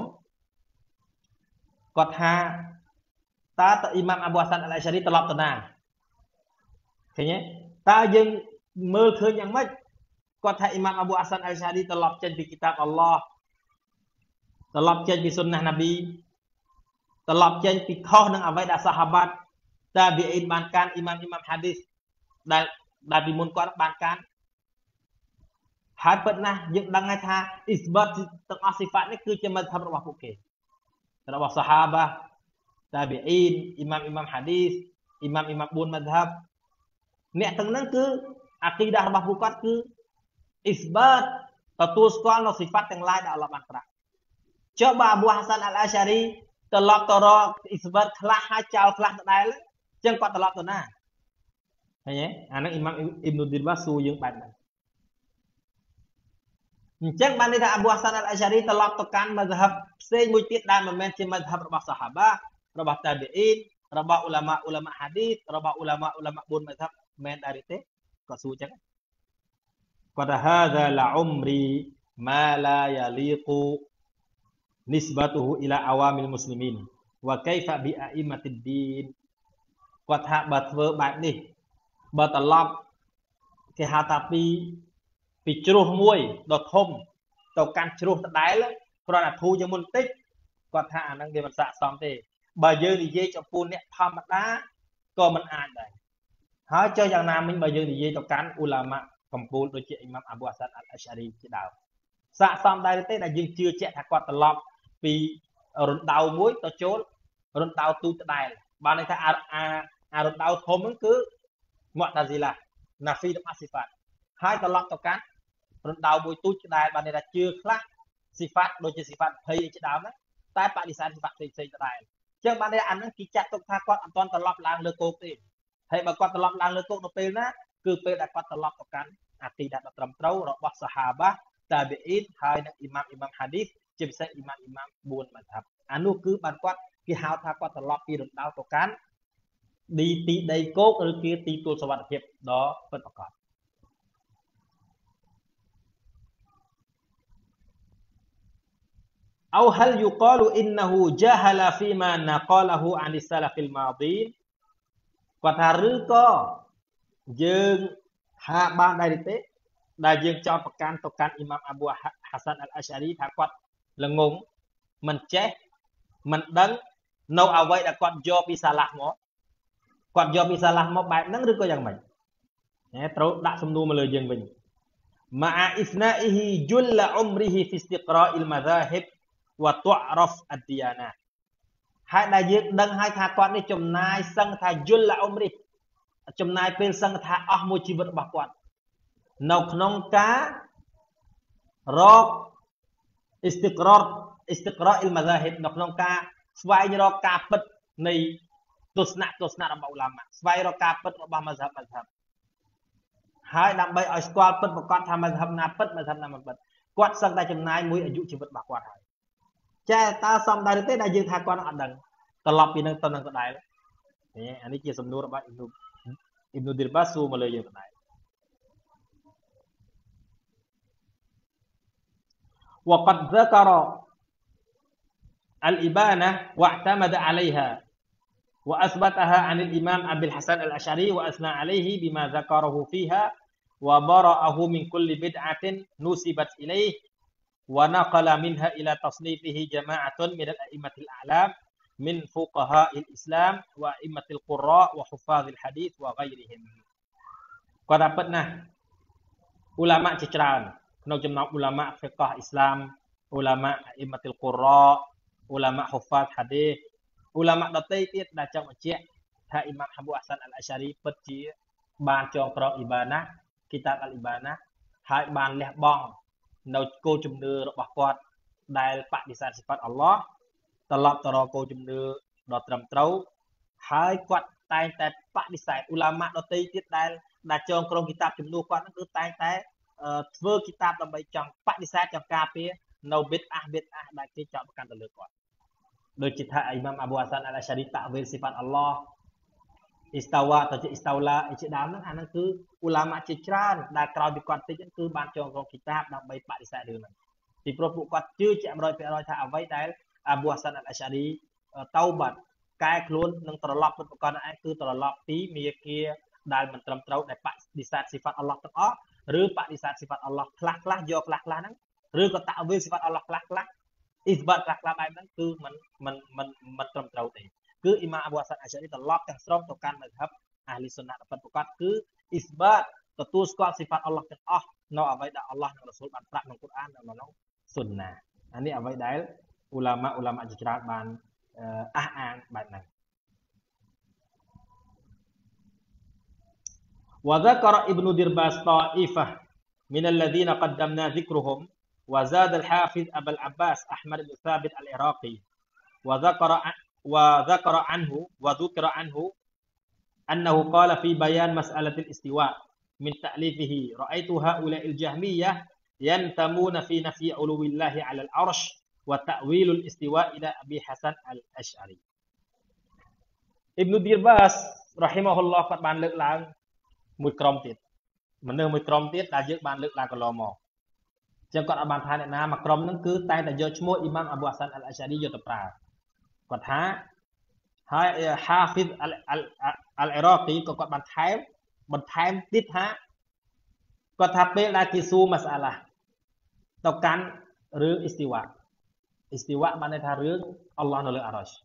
គាត់ថាតើអ៊ីម៉ាមអាប៊ូហាសានអលអាស្អារីត្រឡប់ទៅណាឃើញទេតើយើងមើលឃើញយ៉ាងម៉េចគាត់ថាអ៊ីម៉ាមអាប៊ូហាសានអលអាស្អារីត្រឡប់ចេញពីគីតាបអល់ឡោះត្រឡប់ចេញពីស៊ុនណានប៊ីត្រឡប់ចេញពីខុសនឹងអ្វីដែលសាហាបាតតាប៊ីអ៊ីនបានកាន់អ៊ីម៉ាមអ៊ីម៉ាមហាឌីសដែលដែលពីមុនគាត់បានកាន់ហើយពិតណាស់យើងដឹងហើយថាអ៊ីស្បាតទាំងអស់សិហ្វាតនេះគឺជាមធ្យមរបស់ពួកគេរបស់សាហាបាតាប៊ីអ៊ីនអ៊ីម៉ាមអ៊ីម៉ាមហាឌីសអ៊ីម៉ាមអ៊ីម៉ាមបួនមធ្យមអ្នកទាំងហ្នឹងគឺអាគីដារបស់ពួកគាត់គឺអ៊ីស្បាតទទួលស្គាល់នៅសិហ្វាតទាំងឡាយដែលអល់ឡោះបានប្រាប់ចុះបើអាប៊ូហាសានអលអាស្អារីត្រឡប់ទៅរកអ៊ីស្បាតខ្លះហើយចោលខ្លះដដែលអញ្ចឹងគាត់ត្រឡប់ទៅណាឃើញទេអាហ្នឹងអ៊ីម៉ាមអ៊ីបនុឌីរបាសួរយើងបែបហ្នឹងអញ្ចឹងបានន័យថាអាប៊ូហាសានអលអាស្អារីត្រឡប់ទៅកាន់មស្ហបផ្សេងមួយទៀតដែលមិនមែនជាមស្ហបរបស់សាហាបារបស់តាប៊ីអ៊ីនរបស់ឧឡាម៉ាឧឡាម៉ាហាឌីសរបស់ឧឡាម៉ាឧឡាម៉ាបួនមស្ហបមែនដែរទេគាត់សួរអញ្ចឹងគាត់ថាហាហ្សាឡាអ៊ុមរីម៉ាឡាយ៉ាលីកូនិស្បាតុហ៊ូអ៊ីឡាអាវ៉ាមីលមុស្លីមីនវ៉ាកៃហ្វាប៊ីអាអ៊ីម៉ាទីឌីនគាត់ថាបើធ្វើបែបនេះបើត្រឡប់គេហៅថាពីពីជ្រោះមួយដ៏ធំទៅកាន់ជ្រោះដដែលគ្រាន់តែធូរជាងមុនបន្តិចគាត់ថាអាហ្នឹងវាមិនស័ក្តិសមទេបើយើងនិយាយចំពោះអ្នកធម្មតាក៏មិនអាចដែរហើយចុះយ៉ាងណាមិញបើយើងនិយាយទៅកាន់ឧឡាម៉ាកម្ពុជាដូចជាអ៊ីម៉ាមអាប៊ូហាសានអលអាស្អារីជាដើមស័ក្តិសមដែរទេដែលយើងជឿជាក់ថាគាត់ត្រឡប់ពីរណ្ដៅមួយទៅចូលរណ្ដៅទូចដដែលបានន័យថាអាអារណ្ដៅធំហ្នឹងគឺមុអតាស៊ីឡាណាហ្វីទាំងអស់សិហ្វាតហើយត្រឡប់ទៅកាន់រណ្ដៅមួយទូចដដែលបានន័យថាជឿខ្លះសិហ្វាតដូចជាសិហ្វាតភ័យជាដើមហ្នឹងតែបដិសេធសិហ្វាតផ្សេងផ្សេងដដែលអញ្ចឹងបានន័យអាហ្នឹងគេចាត់ទុកថាគាត់អត់ទាន់ត្រឡប់ឡើងលើគោកទេហើយបើគាត់ត្រឡប់ឡើងលើគោកនៅពេលណាគឺពេលដែលគាត់ត្រឡប់ទៅកាន់អាគីដាដ៏ត្រឹមត្រូវរបស់សាហាបាតាប៊ីអ៊ីនហើយនិងអ៊ីម៉ាមអ៊ីម៉ាមហាឌីសជាពិសេសអ៊ីម៉ាមអ៊ីម៉ាមបួនមធ្យមអានោះគឺបានគាត់គេហៅថាគាត់ត្រឡប់ពីរណ្ដៅទៅកាន់ឌីទីដីគោកឬជាទីទួលសុវត្ថិភាពដ៏ពិតប្រាកដأو هل يقال إنه جهل فيما نقله عن السلف الماضين គាត់ថាឬក៏យើងថាបានដែរទេដែលយើងចោទប្រកាន់ទៅកាន់អ៊ីម៉ាមអាប៊ូហាសានអលអាស្ហារីថាគាត់ល្ងងមិនចេះមិនដឹងនៅអ្វីដែលគាត់យកពីសាឡាហ្វមកគាត់យកពីសាឡាហ្វមកបែបហ្នឹងឬក៏យ៉ាងម៉េចត្រូវដាក់សំណួរមកលើយើងវិញម៉ាអ៊ីស្នាអ៊ីហ៊ីជុលអ៊ុមរីហ៊ីហ្វីស្តិក្រាអ៊ីលម៉ាហ្សាហ៊ីបវ៉ាតុរ៉ហ្វអឌីយ៉ាណាហើយដែលយើងដឹងហើយថាគាត់នេះចំណាយសឹងថាយុលអ៊ុមរីចំណាយពេលសឹងថាអស់មួយជីវិតរបស់គាត់នៅក្នុងការរកអ៊ីស្តិក្រាអ៊ីស្តិក្រាអ៊ីលម៉ាហ្សាហ៊ីបនៅក្នុងការស្វែងរកការពិតនៃទស្សនៈទស្សនៈរបស់ឧឡាម៉ាស្វែងរកការពិតរបស់ម៉ាហ្សាបម៉ាហ្សាបហើយដើម្បីឲ្យស្គាល់ពិតប្រកបថាម៉ាហ្សាបណាពិតម៉ាហ្សាបណាមិនពិតគាត់សឹងតែចំណាយមួយអាយុជីវិតរបស់គាត់ហើយចាតើសមដែរទេដែលយើងថាគាត់អត់ដឹងត្រឡប់ពីនឹងទៅនឹងដដែលនេះអានេះជាសំណួររបស់អ៊ីប៊ូអ៊ីប៊ូឌីរបាសសួរមកលើយើងដដែលوقد ذكر الإبانة واعتمد عليها وأثبتها عن الإمام أبي الحسن الأشعري وأثنى عليه بما ذكره فيها وبرأه من كل بدعة نسبت إليه ونقل منها إلى تصنيفه جماعة من الأئمة الأعلام من فقهاء الإسلام وأئمة القراء وحفاظ الحديث وغيرهم គាត់ថាពិតណាស់ឧឡាម៉ាជាច្រើនក្នុងចំណោមឧឡាម៉ាហ្វិកហ៍អ៊ីស្លាមឧឡាម៉ាអ៊ីម៉ាតុលកូរ៉ាឧឡាម៉ាហ៊ូហ្វាតហាឌីសឧឡាម៉ាដទៃទៀតដែលចង់បញ្ជាក់ថាអ៊ីម៉ាមអាប៊ូហាសានអលអាស្ហារីពិតជាបានចងក្រងអ៊ីបាណាគីតាបអលអ៊ីបាណាហើយបានលះបង់នៅគោលជំនឿរបស់គាត់ដែលបដិសេធសិផាត់អល់ឡោះត្រឡប់ទៅរកគោលជំនឿដ៏ត្រឹមត្រូវហើយគាត់តែងតែបដិសេធឧឡាម៉ាដទៃទៀតដែលដែលចងក្រងគីតាបជំនួសគាត់ហ្នឹងគឺតែងតែធ្វើគីតាបដើម្បីចង់បដិសេធចង់ការពារនៅប៊ីតអាស់ប៊ីតអាស់ដែលគេចោទប្រកាន់ទៅលើគាត់ដូចជាថាអ៊ីម៉ាមអាប៊ូហាសានអលអាស្ហារីតាវីលសិផាត់អល់ឡោះអ៊ីស្តាវ៉ាទៅជាអ៊ីស្តាវឡាអីជាដើមហ្នឹងអាហ្នឹងគឺឧឡាម៉ាជាច្រើនដែលក្រោយពីគាត់តិចគឺបានចងក្រងគីតាបដើម្បីបដិសេធរឿងហ្នឹងពីព្រោះពួកគាត់ជឿជាក់ one hundred percent ថាអ្វីដែលអាប៊ូហាសានអលអាស្ហារីតោបាត់កែខ្លួននឹងត្រឡប់ទៅប្រកបឯងគឺត្រឡប់ពីមាគាដែលមិនត្រឹមត្រូវដែលបដិសេធសិផាត់អល់ឡោះទាំងអស់ឬបដិសេធសិផាត់អល់ឡោះខ្លះខ្លះយកខ្លះខ្លះហ្នឹងឬក៏តាវីលសិផាត់អល់ឡោះខ្លះខ្លះអ៊ីស្បាតខ្លះខ្លះបែបហ្នឹងគឺមិនមិនមិនមិនត្រឹមត្រូវទេគឺអ៊ីម៉ាមអាប៊ូហាសានអាស្ហារីត្រឡប់ទាំងស្រុងទៅកាន់មជ្ឈិបអាហ្លីសុនណាពិតប្រាកដគឺអ៊ីស្បាតទទួលស្គាល់សិផាត់អល់ឡោះទាំងអស់នៅអ្វីដែលអល់ឡោះនិងរ៉ាស៊ូលបានប្រាប់ក្នុងកូរ៉ាននិងក្នុងសុនណាអានេះអ្វីដែលឧឡាម៉ាឧឡាម៉ាជាច្រើនបានអះអាងបែបហ្នឹងوذكر ابن درباس طائفة من الذين قدمنا ذكرهم وزاد الحافظ أبا العباس أحمد بن ثابت العراقي وذكر وذكر عنه وذكر عنه أنه قال في بيان مسألة الاستواء من تأليفه رأيت هؤلاء الجهمية ينتمون في نفي علو الله على العرش وتأويل الاستواء إلى أبي حسن الأشعري ابن درباس رحمه الله قد بان لك لان មួយក្រុមទៀតមនុស្សមួយក្រុមទៀតដែលយើងបានលើកឡើងកន្លងមកចឹងគាត់អត់បានថាអ្នកណាមួយក្រុមហ្នឹងគឺតែតែយកឈ្មោះអ៊ីម៉ាមអាប៊ូហាសានអលអាស្ហារីយកទៅប្រើគាត់ថាហើយហាហ្វីសអលអលអលអ៊ីរ៉ាគីក៏គាត់បានថែមបន្ថែមទៀតថាគាត់ថាពេលដែលគេសួរម៉ាសាឡាទៅកាន់រឿងអ៊ីស្ទីវ៉ាអ៊ីស្ទីវ៉ាបានន័យថារឿងអល់ឡោះនៅលើអារ៉ាស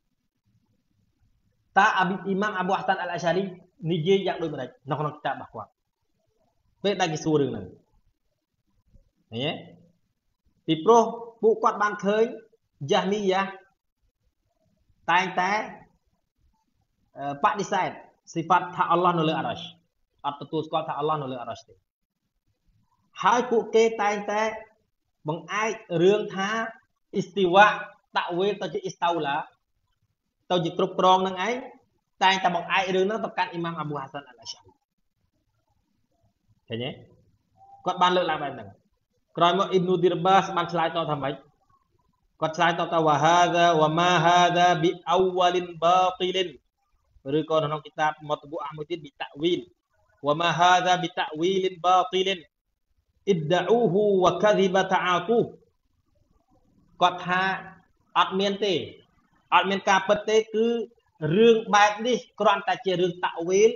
តើអ៊ីម៉ាមអាប៊ូហាសានអលអាស្ហារីនិយាយយ៉ាងដូចម្ដេចនៅក្នុងគីតាបរបស់គាត់ពេលដែលគេសួររឿងហ្នឹងឃើញទេពីព្រោះពួកគាត់បានឃើញយ៉ាមីយ៉ាតែងតែបដិសេធសិផាត់ថាអល់ឡោះនៅលើអារ៉ាសអត់ទទួលស្គាល់ថាអល់ឡោះនៅលើអារ៉ាសទេហើយពួកគេតែងតែបង្អែករឿងថាអ៊ីស្ទីវ៉ាតាវីលទៅជាអ៊ីស្តាវឡាទៅជាគ្រប់គ្រងនឹងឯងតែងតែបង្អែករឿងហ្នឹងទៅកាន់អ៊ីម៉ាមអាប៊ូហាសានអលអាស្ហារីឃើញទេគាត់បានលើកឡើងបែបហ្នឹងក្រោយមកអ៊ីបនូឌីរបាសបានឆ្លើយតបថាម៉េចគាត់ឆ្លើយតបថាវ៉ាហាហ្សាវ៉ាម៉ាហាហ្សាប៊ីអវលិនបាទីលិនឬក៏ក្នុងគីតាបមតប៊ូអាមួយទៀតប៊ីតាវីលវ៉ាម៉ាហាហ្សាប៊ីតាវីលិនបាទីលិនអ៊ីដអ៊ូហ៊ូវ៉ាកាឌីបតាអាទូគាត់ថាអត់មានទេអត់មានការពិតទេគឺ rương bài đi còn ta chia rương tạo viên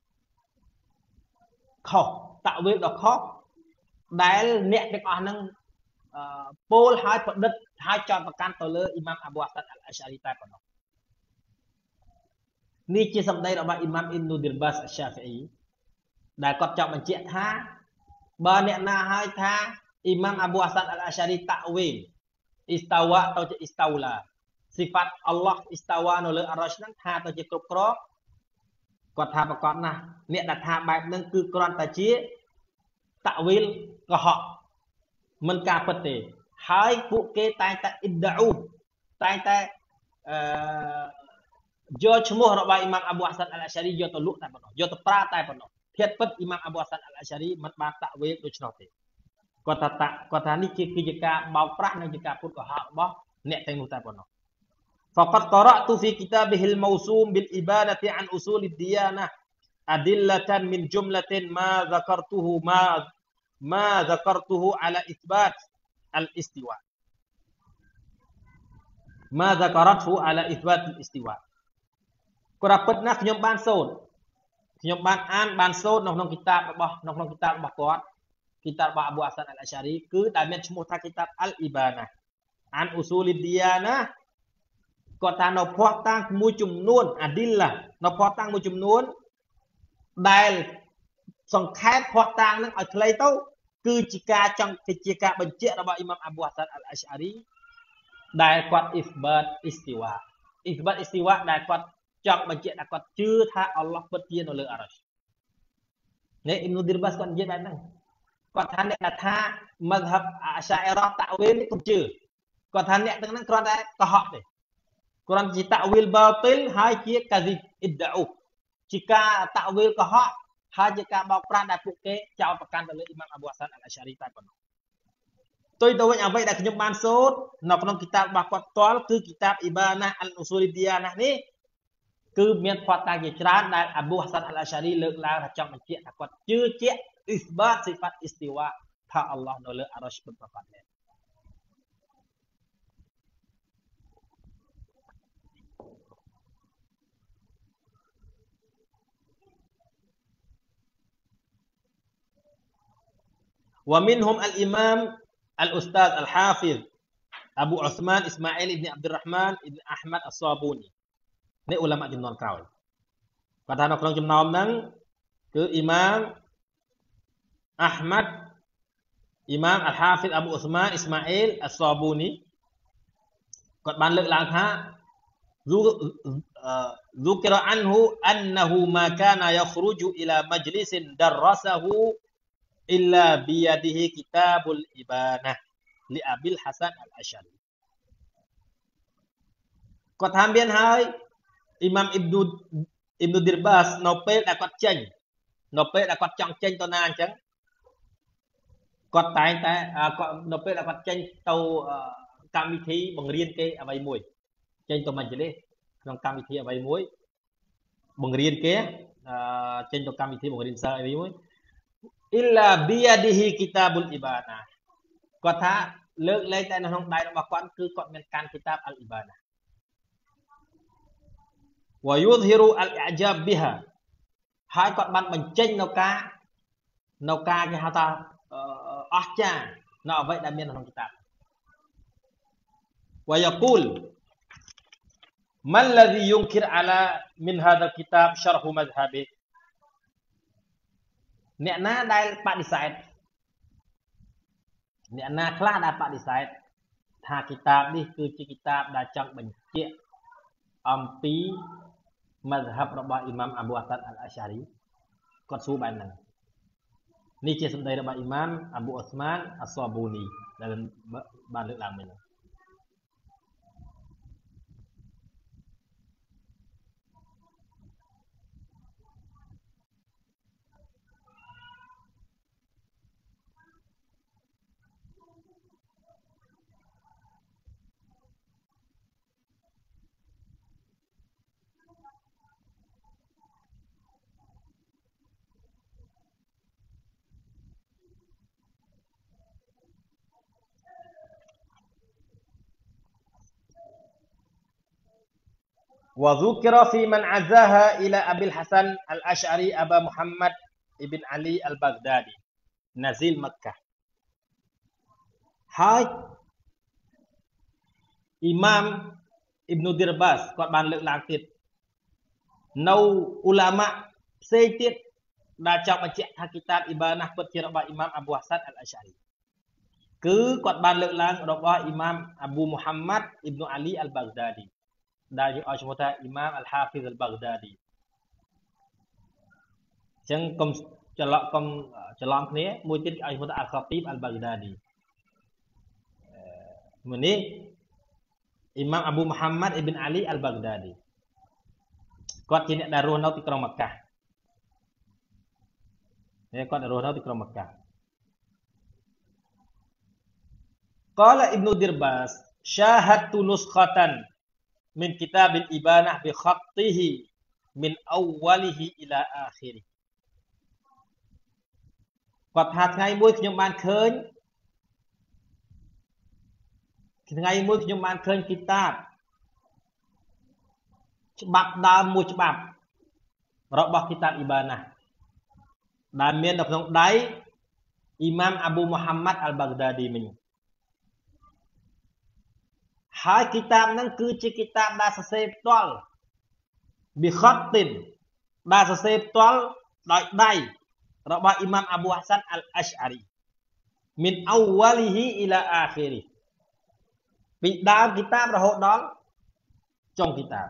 khóc tạo viên đó khóc đáy nẹ được ở nâng Paul hai phật đất hai chọn và can tờ lơ Imam Abu Hasan al-Ash'ari tai của nó ni chia sầm đây là bà Imam Ibn Dirbas al-Shafi'i đã có chọn bằng chuyện tha bà nẹ na hai tha Imam Abu Hasan al-Ash'ari tạo viên istawa atau istawla sifat Allah istawa nó lơ arash nâng tha tao chỉ cục krok còn tha và còn nè nẹ đặt tha bài nâng cư con ta chia tạo viên của họ mình cả phật tế hai phụ kê tai ta idda'u tai ta do chumuh rabba Imam Abu Hasan al-Ash'ari do toluk tai pano do pra tai pano thiệt pet Imam Abu Hasan al-Ash'ari mất ban tạo viên đối nó thế còn ta ta còn ta ní kia kia cả bao pra nâng kia put của họ bao nẹ tay nu tai pano faqad qara'tu fi kitabihil mawsum bil ibadati an usulid diyanah adillatan min jumlatin ma zakartuhu ma ma zakartuhu ala itsbat al-istiwa ma zakarathu ala itsbat al-istiwa គាត់ពិតណាស់ខ្ញុំបានសូត្រខ្ញុំបានអានបានសូត្រនៅក្នុងគីតាបរបស់នៅក្នុងគីតាបរបស់គាត់គីតាបរបស់ Abu Hasan al-Ash'ari គឺដែលមានឈ្មោះថាគីតាប Al-Ibanah An Usulid Diyanah គាត់ថានៅភ័ស្តុតាងមួយចំនួន Adillah នៅភ័ស្តុតាងមួយចំនួនដែលសង្ខេបភ័ស្តុតាងនឹងឲ្យខ្លីទៅគឺជាការចង់ជាការបញ្ជាក់របស់ Imam Abu Hasan al-Ash'ari ដែលគាត់ Isbat Istiwa Isbat Istiwa ដែលគាត់ចង់បញ្ជាក់ថាគាត់ជឿថាអល់ឡោះពិតជានៅលើអារ៉ាស់នេះ Ibn Dirbas គាត់និយាយបែបហ្នឹងគាត់ថាអ្នកថា mazhab អាសាអ៊ីរ៉ាតាវីលនេះគាត់ជឿគាត់ថាអ្នកទាំងហ្នឹងគ្រាន់តែកុហកទេគ្រាន់ជាតាវីលបាទីលហើយជាកាស៊ីបអ៊ីដអ៊ូជាការតាវីលកុហកហើយជាការបោកប្រាស់ដែលពួកគេចោទប្រកាន់ទៅលើ Imam Abu Hasan al-Ash'ari តែប៉ុណ្ណោះទុយទៅវិញអ្វីដែលខ្ញុំបានសូត្រនៅក្នុងគីតាបរបស់គាត់ផ្ទាល់គឺគីតាប Ibanah al-Usulid Diyanah នេះគឺមានផតតាជាច្រើនដែល Abu Hasan al-Ash'ari លើកឡើងថាចង់បញ្ជាក់ថាគាត់ជឿជាក់ Isbat sifat istiwa ថាអល់ឡោះនៅលើអារ៉ាស់ពិតប្រាកដមែន ومنهم الإمام الأستاذ الحافظ أبو عثمان إسماعيل بن عبد الرحمن بن أحمد الصابوني នេះ ulama ចំនួនក្រោយគាត់ថានៅក្នុងចំណោមហ្នឹងគឺ Imam Ahmad Imam Al-Hafiz Abu Uthman Ismail As-Sabuni គាត់បានលើកឡើងថា ذكر عنه أنه ما كان يخرج إلى مجلس درسه إلا بيده كتاب الإبانة لأبي الحسن الأشعري គាត់ថាមានហើយ Imam Ibnu Ibnu Dirbas នៅពេលដែលគាត់ចេញនៅពេលដែលគាត់ចង់ចេញទៅណាអញ្ចឹងគាត់តែងតែគាត់នៅពេលដែលគាត់ចេញទៅកម្មវិធីបង្រៀនគេអ្វីមួយចេញទៅមជ្ឈលិសក្នុងកម្មវិធីអ្វីមួយបង្រៀនគេចេញទៅកម្មវិធីបង្រៀនសិស្សអ្វីមួយ Illa biyadihi kitabul ibanah គាត់ថាលើកលែងតែនៅក្នុងដៃរបស់គាត់គឺគាត់មានកាន់គីតាប Al-Ibanah wa yudhiru al-i'jab biha ហើយគាត់បានបញ្ចេញនៅការនៅការគេហៅថាអស្ចារ្យនៅអ្វីដែលមានក្នុងគីតាប wa yaqul man alladhi yunkir ala min hadha al-kitab sharh madhhabi អ្នកណាដែលបដិសេធអ្នកណាខ្លះដែលបដិសេធថាគីតាបនេះគឺជាគីតាបដែលចង់បញ្ជាក់អំពី mazhab របស់ Imam Abu Hasan al-Ash'ari គាត់សួរបែបហ្នឹងនេះជាសម្ដីរបស់ Imam Abu Uthman As-Sabuni ដែលបានលើកឡើងមិញ wa dzukira fi man azaha ila Abil Hasan Al-Asy'ari Aba Muhammad ibn Ali Al-Baghdadi nazil Makkah ហើយ Imam Ibn Dirbas គាត់បានលើកឡើងទៀតនៅឧឡាម៉ាផ្សេងទៀតដែលចង់បញ្ជាក់ថាគីតាបអ៊ីបាណាស់ពិតជារបស់អ៊ីម៉ាមអាប៊ូហាសានអលអាស្អារី គឺគាត់បានលើកឡើងរបស់អ៊ីម៉ាមអាប៊ូមូហាម៉ាត់អ៊ីប៊ុនអាលីអលបាហ្ដាឌីដែលយើងឲ្យឈ្មោះថាអ៊ីម៉ាមអលហាហ្វីសអលបាហ្ដាឌីអញ្ចឹងកុំច្រឡំកុំច្រឡំគ្នាមួយទៀតឲ្យឈ្មោះថាអលខាទីបអលបាហ្ដាឌីមួយនេះអ៊ីម៉ាមអាប៊ូមូហាម៉ាត់អ៊ីប៊ុនអាលីអលបាហ្ដាឌីគាត់ជាអ្នកដែលរស់នៅទីក្រុងម៉ាកានេះគាត់រស់នៅទីក្រុងម៉ាកា قال ابن درباس شاهدت نسخة من كتاب الإبانة بخطه من أوله إلى آخره គាត់ថាថ្ងៃមួយខ្ញុំបានឃើញថ្ងៃមួយខ្ញុំបានឃើញគីតាបច្បាប់ដើមមួយច្បាប់របស់គីតាបអ៊ីបាណាស់ដែលមាននៅក្នុងដៃអ៊ីម៉ាមអាប៊ូមូហាម៉ាត់អលបាហ្ដាឌីមិញ ហើយគីតាបហ្នឹងគឺជាគីតាបដែលសរសេរផ្ទាល់ ប៊ីខតទីន ដែលសរសេរផ្ទាល់ដោយដៃរបស់អ៊ីម៉ាមអាប៊ូហាសានអលអាស្អារី من أوله إلى آخره ពីដើមគីតាបរហូតដល់ចុងគីតាប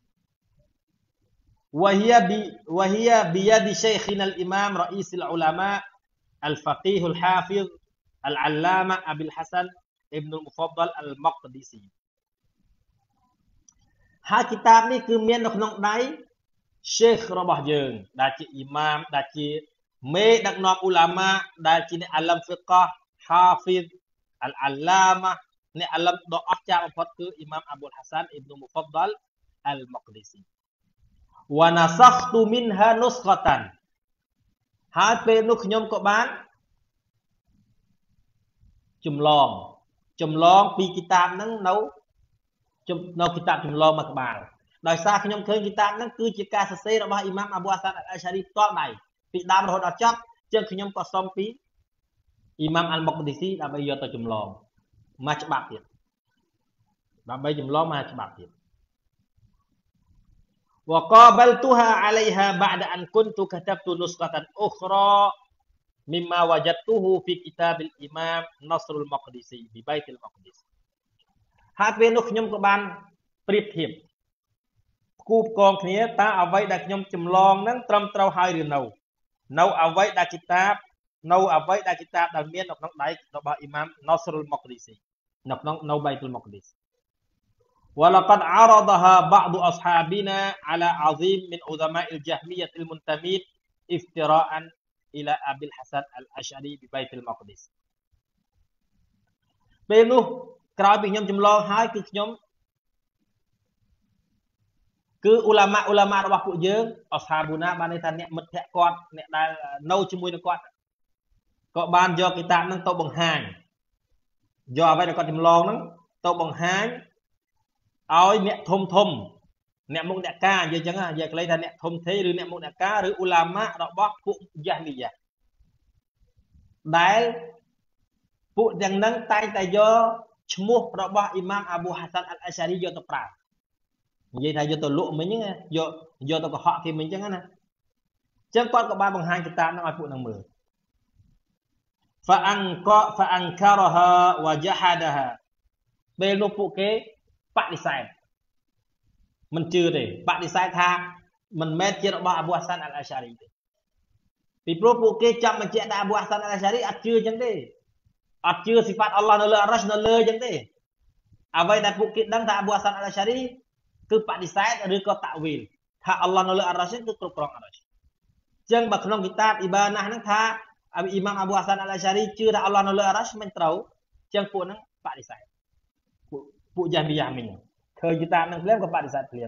وهي وهي بيد شيخنا الإمام رئيس العلماء الفقيه الحافظ العلامة أبي الحسن ابن المفضل المقدسي ហើយគីតាបនេះគឺមាននៅក្នុងដៃ Sheikh របស់យើងដែលជាអ៊ីម៉ាមដែលជាមេដឹកនាំឧឡាម៉ាដែលជាអ្នកអាលឹមហ្វិកហ៍ Hafiz Al-Allama អ្នកអាលឹមដ៏អស្ចារ្យបំផុតគឺអ៊ីម៉ាមអាប៊ុលហាសានអ៊ីបនុ Mufaddal Al-Maqdisi wa nasakhtu minha nuskhatan ហើយពេលនោះខ្ញុំក៏បានចម្លងចម្លងពីគីតាបហ្នឹងនៅនៅគីតាបចម្លងមួយក្បាលដោយសារខ្ញុំឃើញគីតាបហ្នឹងគឺជាការសរសេររបស់អ៊ីម៉ាមអាប៊ូហាសានអលអាស្អារីផ្ទាល់ដៃពីដើមរហូតដល់ចប់ចឹងខ្ញុំក៏សុំពីអ៊ីម៉ាមអលមុកឌីស៊ីដើម្បីយកទៅចម្លងមកច្បាប់ទៀតដើម្បីចម្លងមកច្បាប់ទៀត وقابلتها عليها بعد أن كنت كتبت نسخة أخرى مما وجدته في كتاب الإمام نصر المقدسي ببيت المقدس ហើយពេលនោះខ្ញុំក៏បានប្រៀបធៀបគូផ្គងគ្នាតើអ្វីដែលខ្ញុំចម្លងហ្នឹងត្រឹមត្រូវហើយឬនៅនៅអ្វីដែលគីតាបនៅអ្វីដែលគីតាបដែលមាននៅក្នុងដៃរបស់អ៊ីម៉ាម Nasr al-Maqdisi នៅក្នុងនៅ Baitul Maqdis ولقد عرضها بعض أصحابنا على عظيم من علماء الجهمية المنتمين افتراء إلى أبي الحسن الأشعري ببيت المقدس ពេលនោះក្រោយពីខ្ញុំចម្លងហើយគឺខ្ញុំគឺឧឡាម៉ាឧឡាម៉ារបស់ពួកយើងអស្ហាប៊ូណាបានន័យថាអ្នកមិត្តភក្តិគាត់អ្នកដែលនៅជាមួយនឹងគាត់ក៏បានយកគីតាបហ្នឹងទៅបង្ហាញយកអ្វីដែលគាត់ចម្លងហ្នឹងទៅបង្ហាញឲ្យអ្នកធំធំអ្នកមុខអ្នកការនិយាយអញ្ចឹងនិយាយកន្លែងថាអ្នកធំធេឬអ្នកមុខអ្នកការឬឧឡាម៉ារបស់ពួកយ៉ាមីយ៉ាដែលពួកទាំងហ្នឹងតែងតែយកឈ្មោះរបស់អ៊ីម៉ាមអាប៊ូហាសានអលអាស្អារីយកទៅប្រើនិយាយថាយកទៅលក់មិញហ្នឹងយកយកទៅកុហកគេមិញអញ្ចឹងណាអញ្ចឹងគាត់ក៏បានបង្ហាញគីតាបហ្នឹងឲ្យពួកហ្នឹងមើល فأنكر فأنكرها وجحدها ពេលនោះពួកគេបដិសេធមិនជឿទេបដិសេធថាមិនមែនជារបស់អាប៊ូហាសានអលអាស្អារីទេពីព្រោះពួកគេចង់បញ្ជាក់ថាអាប៊ូហាសានអលអាស្អារីអត់ជឿអញ្ចឹងទេអត់ជឿសិហ្វាតអល់ឡោះនៅលើអារ៉ាស់នៅលើអញ្ចឹងទេអ្វីដែលពួកគេដឹងថាអាប៊ូហាសានអលអាស្អារីគឺបដិសេធឬក៏តាវីលថាអល់ឡោះនៅលើអារ៉ាស់គឺគ្រប់គ្រងអារ៉ាស់អញ្ចឹងបើក្នុងគីតាបអ៊ីបាណាស់ហ្នឹងថាអ៊ីម៉ាមអាប៊ូហាសានអលអាស្អារីជឿថាអល់ឡោះនៅលើអារ៉ាស់មិនត្រូវអញ្ចឹងពួកហ្នឹងបដិសេធពួកយ៉ាមីយ៉ាមិញឃើញគីតាបហ្នឹងភ្លាមក៏បដិសេធភ្លាម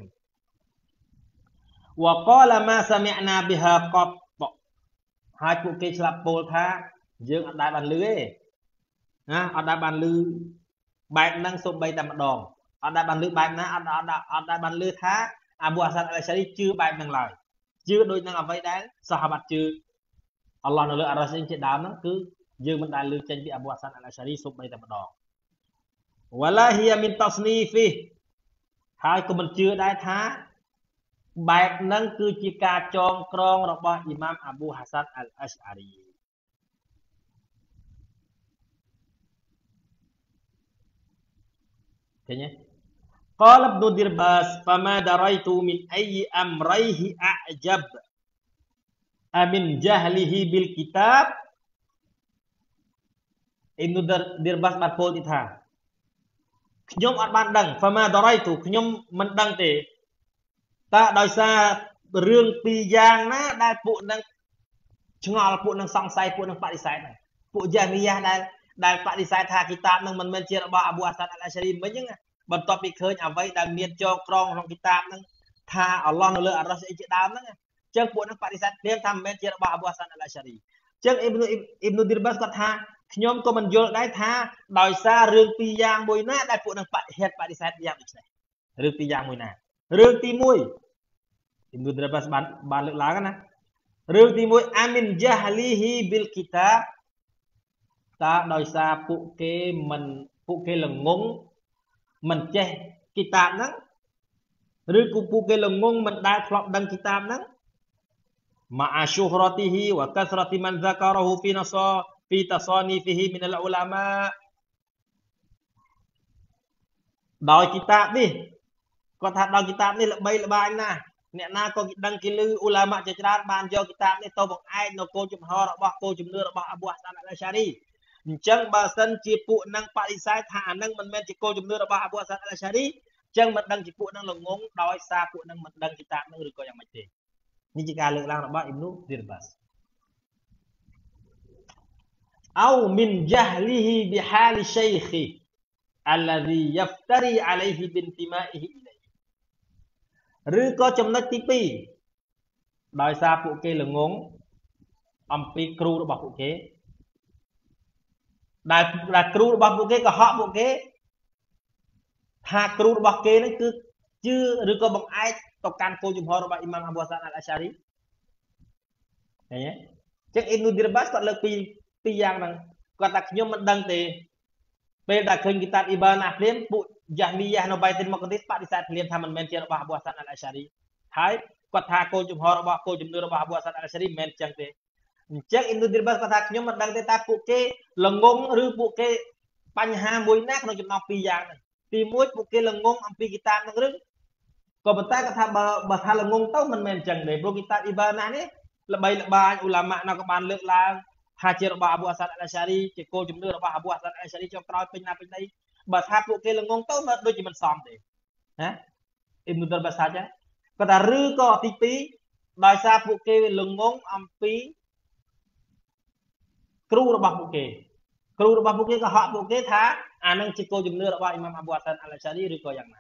وقال ما سمعنا بها قط ហើយពួកគេឆ្លាប់ពោលថាយើងអត់ដែលបានលឺទេណាអត់ដែលបានលឺបែបហ្នឹងសូម្បីតែម្ដងអត់ដែលបានលឺបែបណាអត់អត់អត់ដែលបានលឺថា Abu Hasan al-Ash'ari chưa bài năng lời chưa đôi năng ở vậy đấy sahabat chưa Allah nó lựa Ar-Rasul trên đám nó cứ dương mình đại lưu tranh bị Abu Hasan al-Ash'ari sụp bay tầm đỏ wala hiya min tasnifi hai của mình chưaได้thá bài năng cứ chỉ ca tròn krongរបស់ Imam Abu Hasan al-Ash'ari thế nhé Qala Ibnu Dirbas fama daraitu min ayyi amrayhi a'jab amin jahlihi bil kitab Ibnu Dirbas បានពោលទៀតថាខ្ញុំអត់បានដឹង fama daraitu ខ្ញុំមិនដឹងទេតើដោយសាររឿងពីរយ៉ាងណាដែលពួកនឹងឆ្ងល់ពួកនឹងសង្ស័យពួកនឹងបដិសេធពួកយ៉ាមីយ៉ាដែលដែលបដិសេធថាគីតាបនឹងមិនមែនជារបស់ Abu Hasan al-Ash'ari មិនអញ្ចឹងបន្ទាប់ពីឃើញអ្វីដែលមានចងក្រងក្នុងគីតាបហ្នឹងថាអល់ឡោះនៅលើអរ៉ាសអីជាដើមហ្នឹងអញ្ចឹងពួកហ្នឹងបដិសេធព្រាមថាមិនមែនជារបស់ Abu Hasan al-Ash'ari អញ្ចឹងអ៊ីបនូអ៊ីបនូឌីរបាសគាត់ថាខ្ញុំក៏មិនយល់ដែរថាដោយសាររឿងពីរយ៉ាងមួយណាដែលពួកហ្នឹងបដិហេតុបដិសេធយ៉ាងដូចនេះរឿងពីរយ៉ាងមួយណារឿងទីមួយអ៊ីបនូឌីរបាសបានបានលើកឡើងណារឿងទីមួយអាមីនយ៉ាហ្លីហ៊ីប៊ីលគីតាបតើដោយសារពួកគេមិនពួកគេល្ងងមិនចេះគីតាបហ្នឹងឬក៏ពួកគេល្ងងមិនដែលធ្លាប់ដឹងគីតាបហ្នឹងម៉ាអាឈូរ៉ាទីហ៊ីវ៉ាកាសរ៉ាទីមិនហ្សាការ៉ូហ្វីណាសាហ្វីតាសានីហ្វីហ៊ីមីនអលឧឡាម៉ាដោយគីតាបនេះគាត់ថាដោយគីតាបនេះល្បីល្បាញណាស់អ្នកណាក៏គេដឹងគេឮឧឡាម៉ាជាច្រើនបានយកគីតាបនេះទៅបង្អែកនៅគោលជំហររបស់គោលជំនឿរបស់ Abu Hasan al-Ash'ari អញ្ចឹងបើសិនជាពួកនឹងបដិសេធថាអានឹងមិនមែនជាគោលជំនឿរបស់ Abu Hasan al-Ash'ari អញ្ចឹងមិនដឹងជាពួកនឹងល្ងងដោយសារពួកនឹងមិនដឹងគីតាបនឹងឬក៏យ៉ាងម៉េចទេនេះជាការលើកឡើងរបស់ Ibnu Dirbas អោមីនយ៉ាហ្លីហ៊ីប៊ីហាលីឆៃឃី الذي يفتري عليه بانتمائه إليه ឬក៏ចំណុចទីពីរដោយសារពួកគេល្ងងអំពីគ្រូរបស់ពួកគេដែលដែលគ្រូរបស់ពួកគេកុហកពួកគេថាគ្រូរបស់គេនឹងគឺជឿឬក៏បង្អែកទៅកាន់គោលជំហររបស់អ៊ីម៉ាម Abu Hasan al-Ash'ari ឃើញទេអញ្ចឹង Ibnu Dirbas គាត់លើកពីពីរយ៉ាងហ្នឹងគាត់ថាខ្ញុំមិនដឹងទេពេលដែលឃើញគីតាបអ៊ីបាណាភ្លាមពួកយ៉ាមីយ៉ានៅបៃតុលមុកឌីសបដិសេធភ្លាមថាមិនមែនជារបស់ Abu Hasan al-Ash'ari ហើយគាត់ថាគោលជំហររបស់គោលជំនឿរបស់ Abu Hasan al-Ash'ari មិនមែនចឹងទេអញ្ចឹង Ibnu Dirbas គាត់ថាខ្ញុំមិនដឹងទេតើពួកគេល្ងងឬពួកគេបញ្ហាមួយណាក្នុងចំណោមពីរយ៉ាងហ្នឹងទីមួយពួកគេល្ងងអំពីគីតាបហ្នឹងឬក៏ប៉ុន្តែគាត់ថាបើបើថាល្ងងទៅមិនមែនចឹងទេព្រោះគីតាបអ៊ីបាណានេះល្បីល្បាញឧឡាម៉ានៅក៏បានលើកឡើងថាជារបស់ Abu Hasan al-Ash'ari ជាគោលជំនឿរបស់ Abu Hasan al-Ash'ari ចុងក្រោយពេញណាពេញណីបើថាពួកគេល្ងងទៅមើលដូចជាមិនសមទេណា Ibnu Dirbas ថាចឹងគាត់ថាឬក៏ទីពីរដោយសារពួកគេល្ងងអំពីគ្រូរបស់ពួកគេគ្រូរបស់ពួកគេក៏ហក់ពួកគេថាអានឹងជាគោលជំនឿរបស់អ៊ីម៉ាម Abu Hasan al-Ash'ari ឬក៏យ៉ាងណា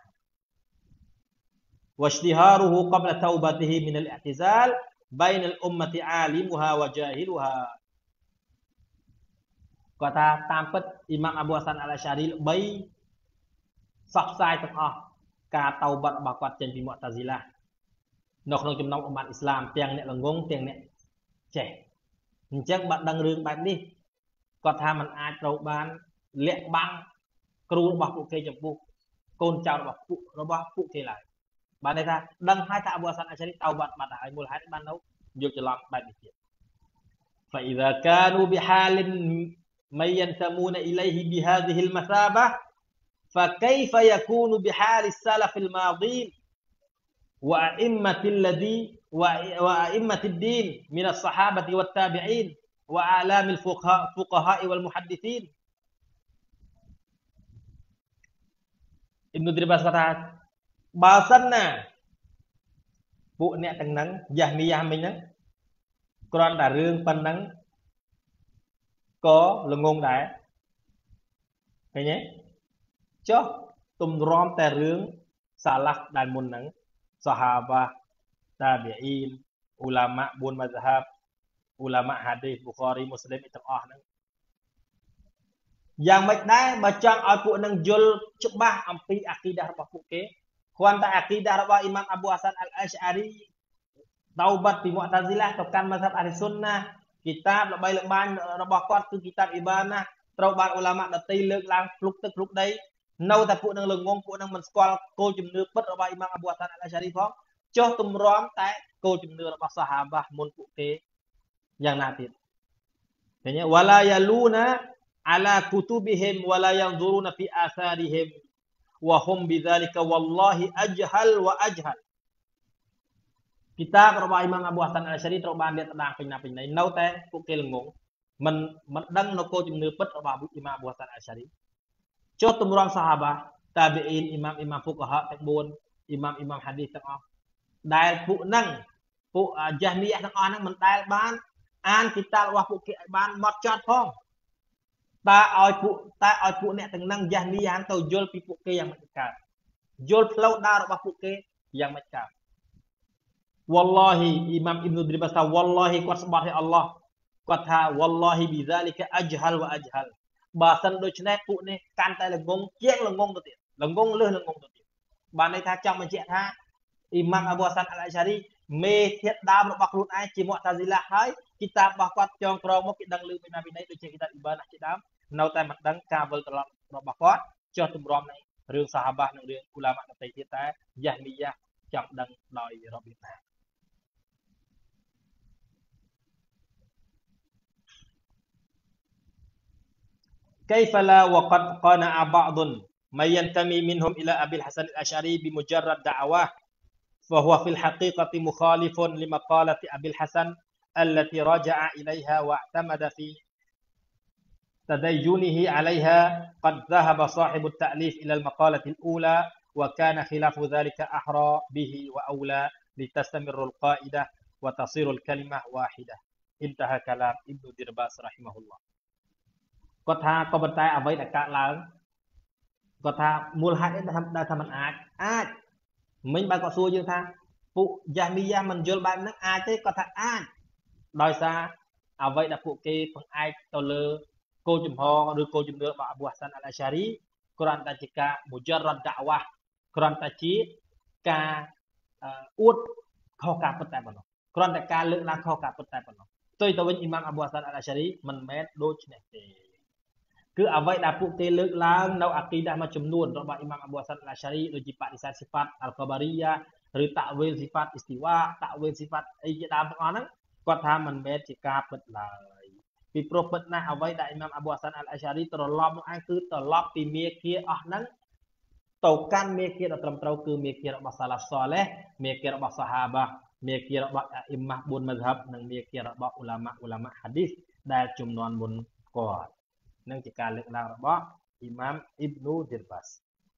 واشتهاره قبل توبته من الاعتزال بين الأمة عالمها وجاهلها គាត់ថាតាមពិតអ៊ីម៉ាម Abu Hasan al-Ash'ari ល្បីសោះផ្សាយទាំងអស់ការតៅបាត់របស់គាត់ចេញពីមុអ៍តាស៊ីឡានៅក្នុងចំណោមអ៊ុម៉ាត់អ៊ីស្លាមទាំងអ្នកល្ងងទាំងអ្នកចេះអញ្ចឹងបើដឹងរឿងបែបនេះគាត់ថាมันអាចត្រូវបានលាក់បាំងគ្រូរបស់ពួកគេចំពោះកូនចៅរបស់ពួករបស់ពួកគេឡើយបានន័យថាដឹងហើយថា Abu Hasan al-Ash'ari តៅបាត់បាត់ហើយមូលហេតុបាននៅយកច្រឡំបែបនេះទៀត فإذا كانوا بحال من ينتمون إليه بهذه المثابة فكيف يكون بحال السلف الماضين وأئمة الذي وأئمة الدين من الصحابة والتابعين وأعلام الفقهاء والمحدثين Ibnu Dirbas គាត់ថាបើសិនណាពួកអ្នកទាំងហ្នឹងយ៉ាមីយ៉ាមិញហ្នឹងគ្រាន់តែរឿងប៉ុណ្ណឹងក៏ល្ងងដែរឃើញទេចុះទំរាំតែរឿងសាឡាហ្វដែលមុនហ្នឹងសាហាបាតាប៊ីអ៊ីនឧឡាម៉ាបួនម៉ាហ្ហាបឧឡាម៉ាហាឌីសប៊ូខារីមូស្លីមទាំងអស់ហ្នឹងយ៉ាងម៉េចដែរបើចង់ឲ្យពួកនឹងយល់ច្បាស់អំពីអាគីដារបស់ពួកគេ Khuan ta akidahរបស់ Imam Abu Hasan Al-Ash'ari តៅបាត់ពី Mu'tazilah ទៅកាន់ Mazhab Ahli Sunnah គីតាបល្បីល្បាញរបស់គាត់គឺគីតាប Ibanah ត្រូវបានឧឡាមាដទៃលើកឡើងភ្លុកទឹកភ្លុកដីនៅតែពួកនឹងល្ងងពួកនឹងមិនស្គាល់គោលជំនឿពិតរបស់ Imam Abu Hasan Al-Ash'ari ផងចុះទម្រាំតែគោលជំនឿរបស់ Sahabah មុនពួកគេយ៉ាងណាទៀតឃើញទេ wala yaluna ala kutubihim wala yanzuruna fi atharihim wa hum bidzalika wallahi ajhal wa ajhal គីតាបរបស់ Imam Abu Hasan Al-Ash'ari ត្រូវបានលាតត្រដាងពេញណាពេញណីនៅតែពួកគេល្ងងមិនមិនដឹងនៅគោលជំនឿពិតរបស់ Imam Abu Hasan Al-Ash'ari ចុះទម្រាំ Sahabah តាប៊ីអ៊ីន Imam Imam Fuqaha ទាំងបួន Imam Imam Hadis ទាំងអស់ដែលពួកហ្នឹងពួក Jahmiyah ទាំងអស់ហ្នឹងមិនដែលបានអានគីតាបរបស់ពួកគេឲ្យបានមកចត់ផងតើឲ្យពួកតើឲ្យពួកអ្នកទាំងហ្នឹង Jahmiyah ទៅយល់ពីពួកគេយ៉ាងម៉េចកើតយល់ផ្លូវដើររបស់ពួកគេយ៉ាងម៉េចកើត Wallahi Imam Ibnu Dirbasថា Wallahi គាត់ស្បត់ឲ្យអល់ឡោះគាត់ថា Wallahi bidzalika ajhal wa ajhal បើសិនដូច្នេះពួកនេះកាន់តែល្ងងជាងល្ងងទៅទៀតល្ងងលើសល្ងងទៅទៀតបានន័យថាចង់បញ្ជាក់ថា Imam Abu Hasan Al-Ash'ari មេធាតុដើមរបស់ខ្លួនឯងជា Mu'tazilah ហើយគីតាបរបស់គាត់ចងក្រងមកគេដឹងលឺពីណាពីណីដូចជាគីតាប Ibanah ជាដើមនៅតែមិនដឹងការវិលត្រឡប់របស់គាត់ចុះទម្រាំនៃរឿង Sahabah និងរឿងឧឡាមាដទៃទៀតតែ Jahmiyah ចង់ដឹងដោយរបៀបណា كيف لا وقد قنع بعض من ينتمي منهم إلى أبي الحسن الأشعري بمجرد دعواه فهو في الحقيقة مخالف لمقالة أبي الحسن التي رجع إليها واعتمد في تدينه عليها قد ذهب صاحب التأليف إلى المقالة الأولى وكان خلاف ذلك أحرى به وأولى لتستمر القائدة وتصير الكلمة واحدة انتهى كلام ابن درباس رحمه الله គាត់ថាក៏ប៉ុន្តែអ្វីដែលកើតឡើងគាត់ថាមូលហេតុនេះដែលថាมันអាចអាចមិញបើគាត់សួរយើងថាពួក Jahmiyah មិនយល់បែបហ្នឹងអាចទេគាត់ថាអាចដោយសារអ្វីដែលពួកគេបង្អែកទៅលើគោលជំហរឬគោលជំនឿរបស់ Abu Hasan Al-Ash'ari គ្រាន់តែជាការ mujarrad da'wah គ្រាន់តែជាការអួតខុសការពិតតែប៉ុណ្ណោះគ្រាន់តែការលើកឡើងខុសការពិតតែប៉ុណ្ណោះផ្ទុយទៅវិញ Imam Abu Hasan Al-Ash'ari មិនមែនដូចនេះទេ គឺអ្វីដែលពួកគេលើកឡើងនៅអាគីដាមួយចំនួនរបស់ Imam Abu Hasan Al-Ash'ari ដូចជាបដិសេធសិហ្វាត Al-Qabariyah ឬតាវីលសិហ្វាត Istiwa តាវីលសិហ្វាតអីជាដើមទាំងអស់ហ្នឹងគាត់ថាមិនមែនជាការពិតឡើយពីព្រោះពិតណាស់អ្វីដែល Imam Abu Hasan Al-Ash'ari ត្រឡប់មកឯងគឺត្រឡប់ពីមេគាអស់ហ្នឹងទៅកាន់មេគាដ៏ត្រឹមត្រូវគឺមេគារបស់ Salaf Saleh មេគារបស់ Sahabah មេគារបស់ Imam Bun Mazhab និងមេគារបស់ Ulama Ulama Hadis ដែលជំនាន់មុនគាត់ នឹងជាការលើកឡើងរបស់ Imam Ibnu Dirbas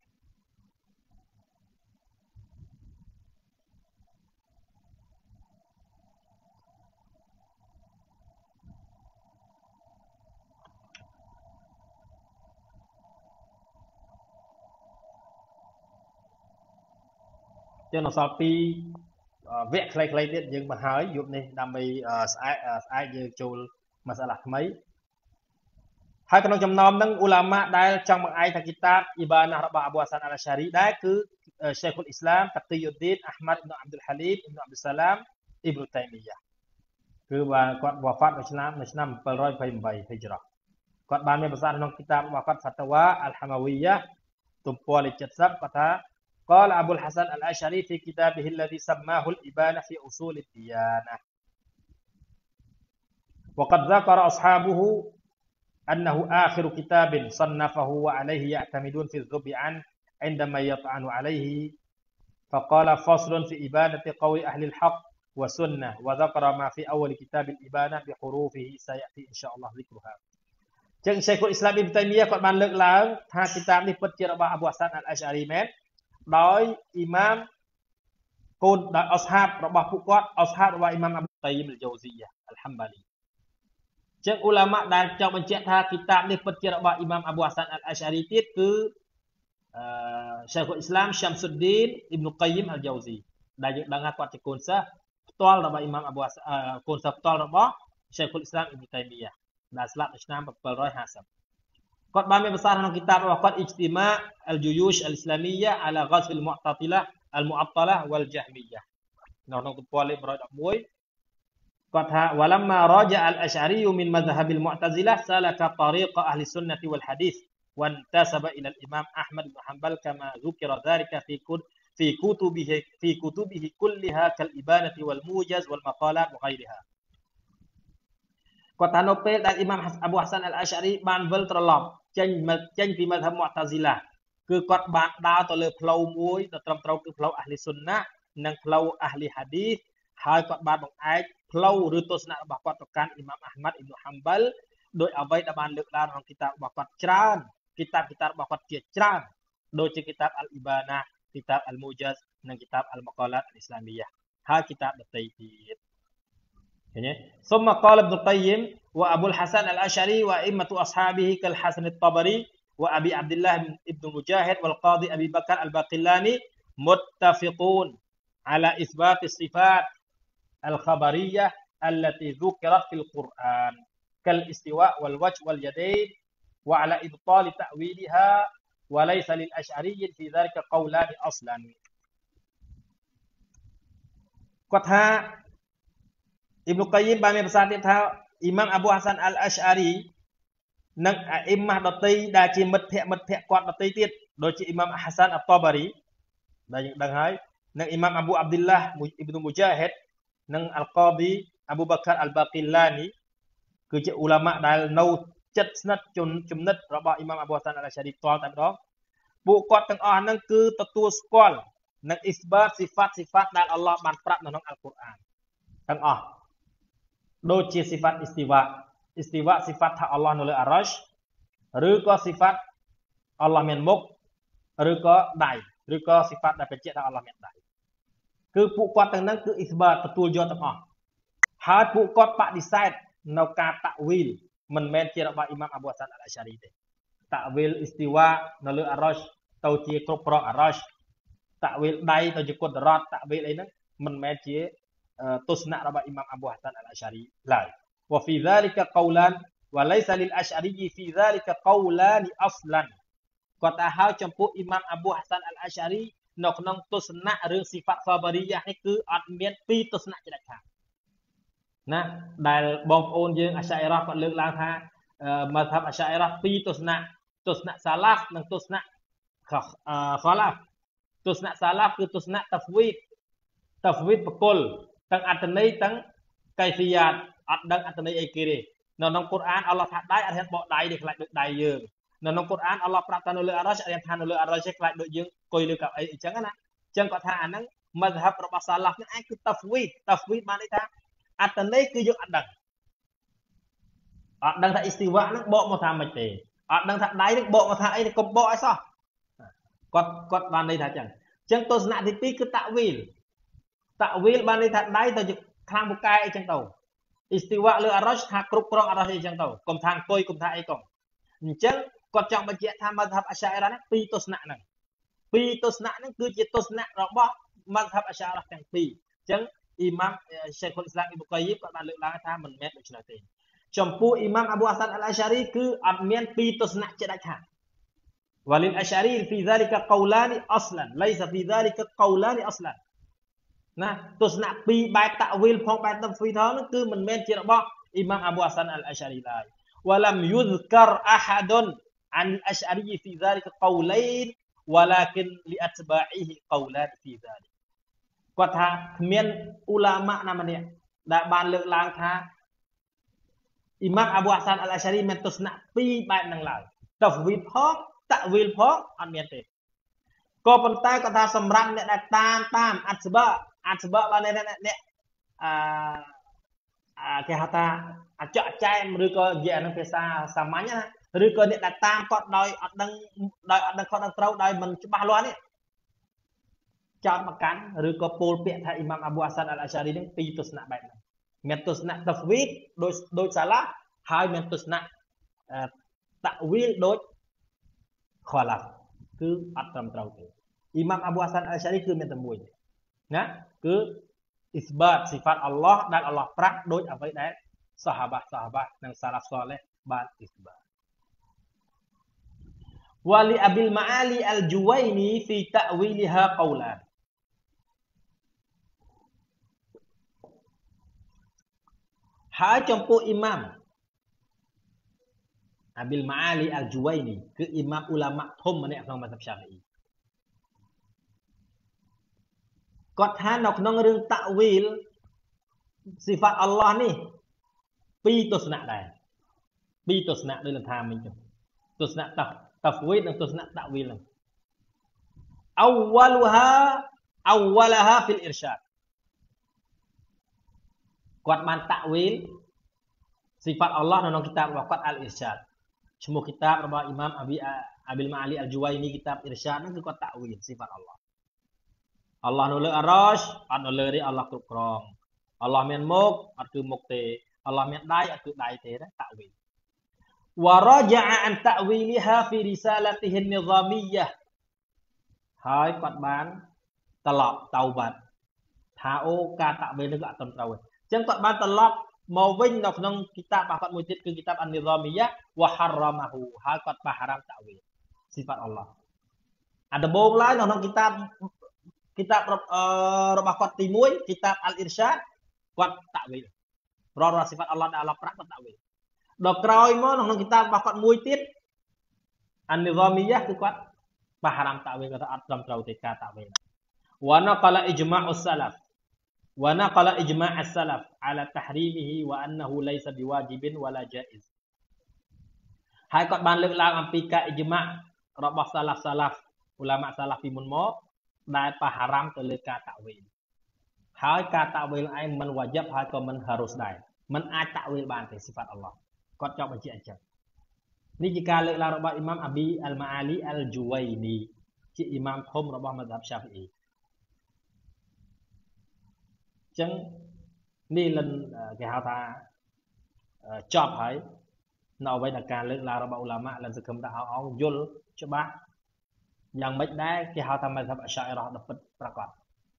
ចឹងនៅសល់ពីវគ្គខ្លីៗទៀតយើងមកហើយយប់នេះដើម្បីស្អែកស្អែកយើងចូលម៉ាសាឡាថ្មី ហើយក្នុងចំណោមហ្នឹងឧឡាមាដែលចង់បង្អែកថាគីតាប Ibanah របស់ Abu Hasan Al-Ash'ari ដែរគឺ Sheikhul Islam Taqiyuddin Ahmad ibn Abdul Halim ibn Abdul Salam Ibn Taymiyah គឺបានគាត់វ៉ាហ្វាតនៅឆ្នាំនៅឆ្នាំ 728 Hijrah គាត់បានមានប្រសាសន៍ក្នុងគីតាបរបស់គាត់ Fatwa Al-Hamawiyah ទំព័រលេខ 70 គាត់ថា قال أبو الحسن الأشعري في كتابه الذي سماه الإبانة في أصول الديانة وقد ذكر أصحابه أنه آخر كتاب صنفه وعليه يعتمدون في الذب عنه عندما يطعن عليه فقال فصل في إبانة قول أهل الحق والسنة وذكر ما في أول كتاب الإبانة بحروفه سيأتي إن شاء الله ذكرها ចឹង Sheikhul Islam Ibn Taymiyah គាត់បានលើកឡើងថាគីតាបនេះពិតជារបស់ Abu Hasan Al-Ash'ari មែនដោយ Imam កូនដោយអស្ហាបរបស់ពួកគាត់អស្ហាបរបស់ Imam Abu Qayyim Al-Jawziyah Al-Hambali ចឹងឧឡាមាដែលចង់បញ្ជាក់ថាគីតាបនេះពិតជារបស់ Imam Abu Hasan Al-Ash'ari ទៀតគឺអឺ Sheikhul Islam Shamsuddin Ibn Qayyim Al-Jawzi ដែលយើងដឹងថាគាត់ជាកូនសិស្សផ្ទាល់របស់ Imam Abu Hasan កូនសិស្សផ្ទាល់របស់ Sheikhul Islam Ibn Taymiyah ដែលស្លាប់នៅឆ្នាំ 750 គាត់បានមានប្រសាសន៍ក្នុងគីតាបរបស់គាត់ Ijtima' al-Juyush al-Islamiyah ala ghazw al-Mu'tatilah al-Mu'attalah wal Jahmiyah នៅក្នុងទំព័រលេខone elevenគាត់ថា walamma raja al-Ash'ari min madhhab al-Mu'tazilah salaka tariqa ahli sunnah wal hadith wa intasaba ila al-Imam Ahmad bin Hanbal kama dhukira dhalika fi fi kutubihi fi kutubihi kulliha kal ibanati wal mujaz wal maqalat wa ghairiha គាត់ថានៅពេលដែលអ៊ីម៉ាមអាប៊ូហាសានអលអាស្អារីបានវិលត្រឡប់ចេញចេញពីមធ្យមមុអតាស៊ីឡាគឺគាត់បានដើរទៅលើផ្លូវមួយដ៏ត្រឹមត្រូវគឺផ្លូវអាហ្លីស៊ុនណានិងផ្លូវអាហ្លីហាឌីសហើយគាត់បានបង្អែកផ្លូវឬទស្សនៈរបស់គាត់ទៅកាន់អ៊ីម៉ាមអាហ្មាត់អ៊ីប៊ុនហាំបាល់ដោយអ្វីដែលបានលើកឡើងក្នុងគីតាបរបស់គាត់ច្រើនគីតាបគីតាបរបស់គាត់ជាច្រើនដូចជាគីតាបអលអ៊ីបាណាគីតាបអលមូជាសនិងគីតាបអលម៉ាកាឡាតអ៊ីស្លាមីយ៉ាហើយគីតាបដទៃទៀត ثم قال ابن القيم وأبو الحسن الأشعري وأئمة أصحابه كالحسن الطبري وأبي عبد الله بن مجاهد والقاضي أبي بكر الباقلاني متفقون على إثبات الصفات الخبرية التي ذكرت في القرآن كالاستواء والوجه واليدين وعلى إبطال تأويلها وليس للأشعري في ذلك قولان أصلا قطها Ibnu Qayyim បានមានប្រសាសន៍ទៀតថាអ៊ីម៉ាមអាប៊ូហាសានអលអាស្អារីនិងអ៊ីម៉ាដតីដែលជាមិត្តភក្តិមិត្តភក្តិគាត់ដតីទៀតដូចជាអ៊ីម៉ាមហាសានអតបារីដែលយើងដឹងហើយនិងអ៊ីម៉ាមអាប៊ូអាប់ឌុលឡាហ៍អ៊ីប៊ុនមូជាហិដនិងអលកាឌីអាប៊ូបាការអលបាគីឡានីគឺជាឧឡាម៉ាដែលនៅជិតស្និទ្ធចំណិតរបស់អ៊ីម៉ាមអាប៊ូហាសានអលអាស្អារីផ្ទាល់តែម្ដងពួកគាត់ទាំងអស់ហ្នឹងគឺទទួលស្គាល់និងអ៊ីស្បាតស៊ីហ្វាតស៊ីហ្វាតដែលអល់ឡោះបានប្រាប់នៅក្នុងអល់កុរអានទាំងអស់ដូចជាស៊ីហ្វាតអ៊ីស្ទីវ៉ាអ៊ីស្ទីវ៉ាស៊ីហ្វាតថាអល់ឡោះនៅលើអារ៉ាស់ឬក៏ស៊ីហ្វាតអល់ឡោះមានមុខឬក៏ដៃឬក៏ស៊ីហ្វាតដែលបញ្ជាក់ថាអល់ឡោះមានដៃគឺពួកគាត់ទាំងហ្នឹងគឺអ៊ីស្បាតទទួលយកទាំងអស់ហើយពួកគាត់បដិសេធនៅការតាក់វីលមិនមែនជារបស់អ៊ីម៉ាមអាប៊ូហាសានអលអាស្អារីទេតាក់វីលអ៊ីស្ទីវ៉ានៅលើអារ៉ាស់ទៅជាគ្រប់គ្រងអារ៉ាស់តាក់វីលដៃទៅជាគុតរ៉តតាក់វីលអីហ្នឹងមិនមែនជាទស្សនៈរបស់អ៊ីម៉ាមអាប៊ូហាសានអលអាស្អារីឡើយ وفي ذلك قولان وليس للأشعري في ذلك قولان أصلا គាត់ថាហើយចំពោះអ៊ីម៉ាមអាប៊ូហាសានអលអាស្អារីនៅក្នុងទស្សនៈរឿងស៊ីហ្វាត់ហ្វាបារីយ៉ានេះគឺអត់មានពីរទស្សនៈជាដាច់ខាតណាដែលបងប្អូនយើងអាឆាអ៊ីរ៉ាគាត់លើកឡើងថាមកថាអាឆាអ៊ីរ៉ាពីរទស្សនៈទស្សនៈសាឡាហ្វនិងទស្សនៈខាឡាហ្វទស្សនៈសាឡាហ្វគឺទស្សនៈតាហ្វីដតាហ្វីដបកុលទាំងអត្តន័យទាំងកៃហ្វីយ៉ាតអត់ដឹងអត្តន័យអីគេទេនៅក្នុងកូរ៉ានអល់ឡោះថាដៃអត់ហ៊ានបកដៃទេខ្លាចដូចដៃយើងនៅក្នុងកូរ៉ានអល់ឡោះប្រាប់ថានៅលើអារ៉ាស់អត់ហ៊ានថានៅលើអារ៉ាស់ទេខ្លាចដូចយើងអង្គុយលើកៅអីអញ្ចឹងណាអញ្ចឹងគាត់ថាអាហ្នឹងមធ្យមរបស់សាឡាហ្វហ្នឹងអាចគឺតាហ្វីដតាហ្វីដបានន័យថាអត្តន័យគឺយើងអត់ដឹងអត់ដឹងថាអ៊ីស្ទីវ៉ាហ្នឹងបកមកថាមិនទេអត់ដឹងថាដៃហ្នឹងបកមកថាអីកុំបកឲ្យសោះគាត់គាត់បានន័យថាអញ្ចឹងអញ្ចឹងទស្សនៈទីពីរគឺតាវីលតាវីលបានន័យថាដៃទៅខាងពូកែអីចឹងទៅអ៊ីស្ទីវ៉ាលើអារ៉ាស់ថាគ្រប់គ្រងអារ៉ាស់អីចឹងទៅកុំថាអង្គុយកុំថាអីកុំអញ្ចឹងគាត់ចង់បញ្ជាក់ថាមធ្យមអាឆាអ៊ីរ៉ាហ្នឹងពីរទស្សនៈហ្នឹងពីរទស្សនៈហ្នឹងគឺជាទស្សនៈរបស់មធ្យមអាឆាអ៊ីរ៉ាទាំងពីរអញ្ចឹងអ៊ីម៉ាមឆេខុលអ៊ីស្លាមអ៊ីប៊ុន កាយីមគាត់បានលើកឡើងថាមិនមែនដូច្នោះទេចំពោះអ៊ីម៉ាមអាប៊ូហាសានអលអាស្អារីគឺអត់មានពីរទស្សនៈជាដាច់ខាតولل أشعري في ذلك قولان أصلا ليس في ذلك قولان أصلا ណាទស្សនៈពីរបែបតាវីលផងបែបតាហ្វីថហ្នឹងគឺមិនមែនជារបស់អ៊ីម៉ាមអាប៊ូហាសានអលអាស្អារីឡើយ ولم يذكر أحد عن الأشعري في ذلك قولين ولكن لأتباعه قولان في ذلك គាត់ថាគ្មានឧឡាម៉ាណាម្នាក់ដែលបានលើកឡើងថាអ៊ីម៉ាមអាប៊ូហាសានអលអាស្អារីមានទស្សនៈពីរបែបហ្នឹងឡើយតាហ្វីលផងតាវីលផងអត់មានទេក៏ប៉ុន្តែគាត់ថាសម្រាប់អ្នកដែលតាមតាមអត្បាអត្បាបានអ្នកអ្នកអឺគេហៅថាអាចកចែមឬក៏និយាយអានឹងភាសាសាមញ្ញណាឬក៏អ្នកដែលតាមគាត់ដោយអត់ដឹងដោយអត់ដឹងខុសដឹងត្រូវដោយមិនច្បាស់លាស់នេះចោតមកកាន់ឬក៏ពោលពាក្យថាអ៊ីម៉ាមអាប៊ូហាសានអលអាស្អារីនេះពីរទស្សនៈបែបហ្នឹងមានទស្សនៈតាហ្វីដដោយដោយសាឡាហើយមានទស្សនៈតាវីលដូចខាឡាហ្វគឺអត់ត្រឹមត្រូវទេអ៊ីម៉ាមអាប៊ូហាសានអលអាស្អារីគឺមានតែមួយណាគឺអ៊ីស្បាតស៊ីហ្វាតអល់ឡោះដែលអល់ឡោះប្រាប់ដូចអ្វីដែលសាហាបាសាហាបានិងសាឡាហ្វសាឡេះបានអ៊ីស្បាត Wali Abil Ma'ali Al-Juwaini fi ta'wiliha qawlan. Haiចំពោះអ៊ីម៉ាម Abil Ma'ali Al-Juwaini គឺអ៊ីម៉ាមឧឡាម៉ាធំម្នាក់ក្នុងមជ្ឈិម Syafi'i គាត់ថានៅក្នុងរឿងតាក់វីលស៊ីហ្វាត់អល់ឡោះនេះពីរទស្សនៈដែរពីរទស្សនៈដូចលំថាមិញទៅទស្សនៈតាតាហ្វីដនិងទស្សនៈតាក់វីលហ្នឹងអវលហាអវលហាហ្វីលអ៊ីរសាដគាត់បានតាក់វីលស៊ីហ្វាត់អល់ឡោះនៅក្នុងគីតាបរបស់គាត់អលអ៊ីរសាដឈ្មោះគីតាបរបស់អ៊ីម៉ាមអាប៊ីអាប៊ីលម៉ាអាលីអលជូវៃនីគីតាបអ៊ីរសាដហ្នឹងគឺគាត់តាក់វីលស៊ីហ្វាត់អល់ឡោះអល់ឡោះនៅលើអារ៉ាសអត់នៅលើទេអល់ឡោះគ្រប់គ្រងអល់ឡោះមានមុខអត់គឺមុខទេអល់ឡោះមានដៃអត់គឺដៃទេតាក់វីលវរជាអានតាក់វីលហាហ្វីរីសាឡាទីហ៊ីននីហ្សាមីយ៉ាហើយគាត់បានត្រឡប់តៅបាត់ថាអូការតាក់វីលនេះក៏អត់ត្រឹមត្រូវទេអញ្ចឹងគាត់បានត្រឡប់មកវិញនៅក្នុងគីតាបរបស់គាត់មួយទៀតគឺគីតាបអាននីហ្សាមីយ៉ាវ៉ាហារ៉ាម៉ាហ៊ូហើយគាត់បានហារ៉ាមតាក់វីលស៊ីហ្វាត់អល់ឡោះអាដំបូងឡើយនៅក្នុងគីតាបគីតាបរបស់គាត់ទីមួយគីតាបអលអ៊ីរសាដគាត់តាក់វីលរកស៊ីហ្វាត់អល់ឡោះដែលអល់ឡោះប្រាប់គាត់តាក់វីលដល់ក្រោយមកក្នុងគីតាបរបស់គាត់មួយទៀតអាននីហ្សាមីយ៉ាគឺគាត់បានហារ៉ាមតាក់វីលគាត់ថាអត់ត្រឹមត្រូវទេការតាក់វីលវ៉ាណាកលអ៊ីជ្មាអ៊ុសសាឡាហ្វونقل إجماع السلف على تحريمه وأنه ليس بواجب ولا جائز ហើយគាត់បានលើកឡើងអំពីការអ៊ីជ្មារបស់សាឡាហ្វសាឡាហ្វឧឡាម៉ាសាឡាហ្វពីមុនមកដែលបហារ៉ាមទៅលើការតាក់វីលហើយការតាក់វីលឯងមិនវ៉ាជីបហើយក៏មិនហារុសដែរមិនអាចតាក់វីលបានទេស៊ីហ្វាត់អល់ឡោះគាត់ចង់បញ្ជាក់អញ្ចឹងនេះជាការលើកឡើងរបស់អ៊ីម៉ាមអាប៊ីអលម៉ាអាលីអលជូវៃនីជាអ៊ីម៉ាមធំរបស់មជ្ឈិម Syafi'iចឹងនេះលិនគេហៅថាចប់ហើយនៅអ្វីដែលការលើកឡើងរបស់ឧឡាម៉ាលិនសង្ឃឹមថាអងយល់ច្បាស់យ៉ាងម៉េចដែរគេហៅថាមជ្ឈិមអស្ចារ៉ាដ៏ពិតប្រាកដ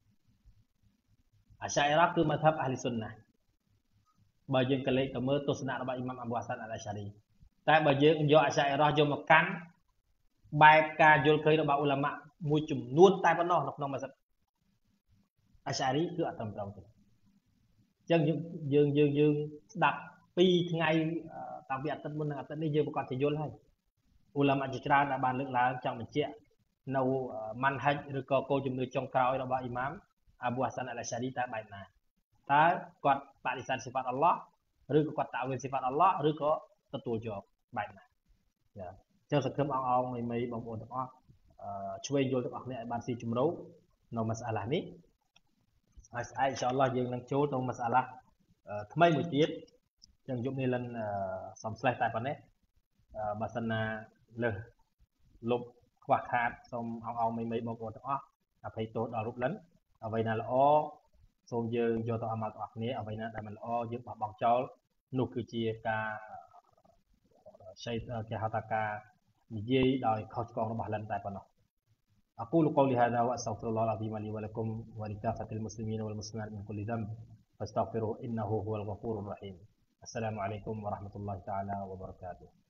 អស្ចារ៉ាគឺមជ្ឈិមអះលីស៊ុនណាបើយើងកលេចទៅមើលទស្សនៈរបស់អ៊ីម៉ាមអាប៊ូហាសានអលអាស្ចារីតែបើយើងយកអស្ចារ៉ាយកមកកាន់បែបការយល់ឃើញរបស់ឧឡាម៉ាមួយចំនួនតែប៉ុណ្ណោះនៅក្នុងមជ្ឈិមអស្ចារីគឺអត់ត្រឹមត្រូវទេអញ្ចឹងយើងយើងយើងស្ដាប់ពីរថ្ងៃតាំងពីអាទិត្យមុននិងអាទិត្យនេះយើងប្រកាសជាយល់ហើយឧឡាម៉ាជាច្រើនដែលបានលើកឡើងចង់បញ្ជាក់នៅម៉ាន់ហិចឬក៏គោលជំនឿចុងក្រោយរបស់អ៊ីម៉ាមអាប៊ូហាសានអលអាស្ចារីតើបែបណាតើគាត់បដិសេធស៊ីហ្វាត់អល់ឡោះឬក៏គាត់តាក់វីលស៊ីហ្វាត់អល់ឡោះឬក៏ទទួលយកបែបណាចាអញ្ចឹងសង្ឃឹមអងអងមីមីបងប្អូនទាំងអស់ឆ្វេងយល់ទាំងអស់គ្នាឲ្យបានស៊ីជម្រៅនៅមសាឡានេះហើយស្អែកអ៊ីនសាអល់ឡោះយើងនឹងចូលទៅមសាឡាថ្មីមួយទៀតចឹងយប់នេះលិនសំស្លេះតែប៉ុណ្ណេះបើសិនណាលើសលុបខ្វះខាតសូមអងអងមីមីបងប្អូនទាំងអស់អភ័យទោសដល់រូបលិនអ្វីណាល្អសូមយើងយកទៅអាម៉ាល់ទាំងអស់គ្នាអ្វីណាដែលមិនល្អយើងបោះបង់ចោលនោះគឺជាការឆៃគេហៅថាការនិយាយដោយខុសឆ្គងរបស់លិនតែប៉ុណ្ណោះأقول قولي هذا وأستغفر الله العظيم لي ولكم ولكافة المسلمين والمسلمات من كل ذنب فاستغفروه إنه هو الغفور الرحيم السلام عليكم ورحمة الله تعالى وبركاته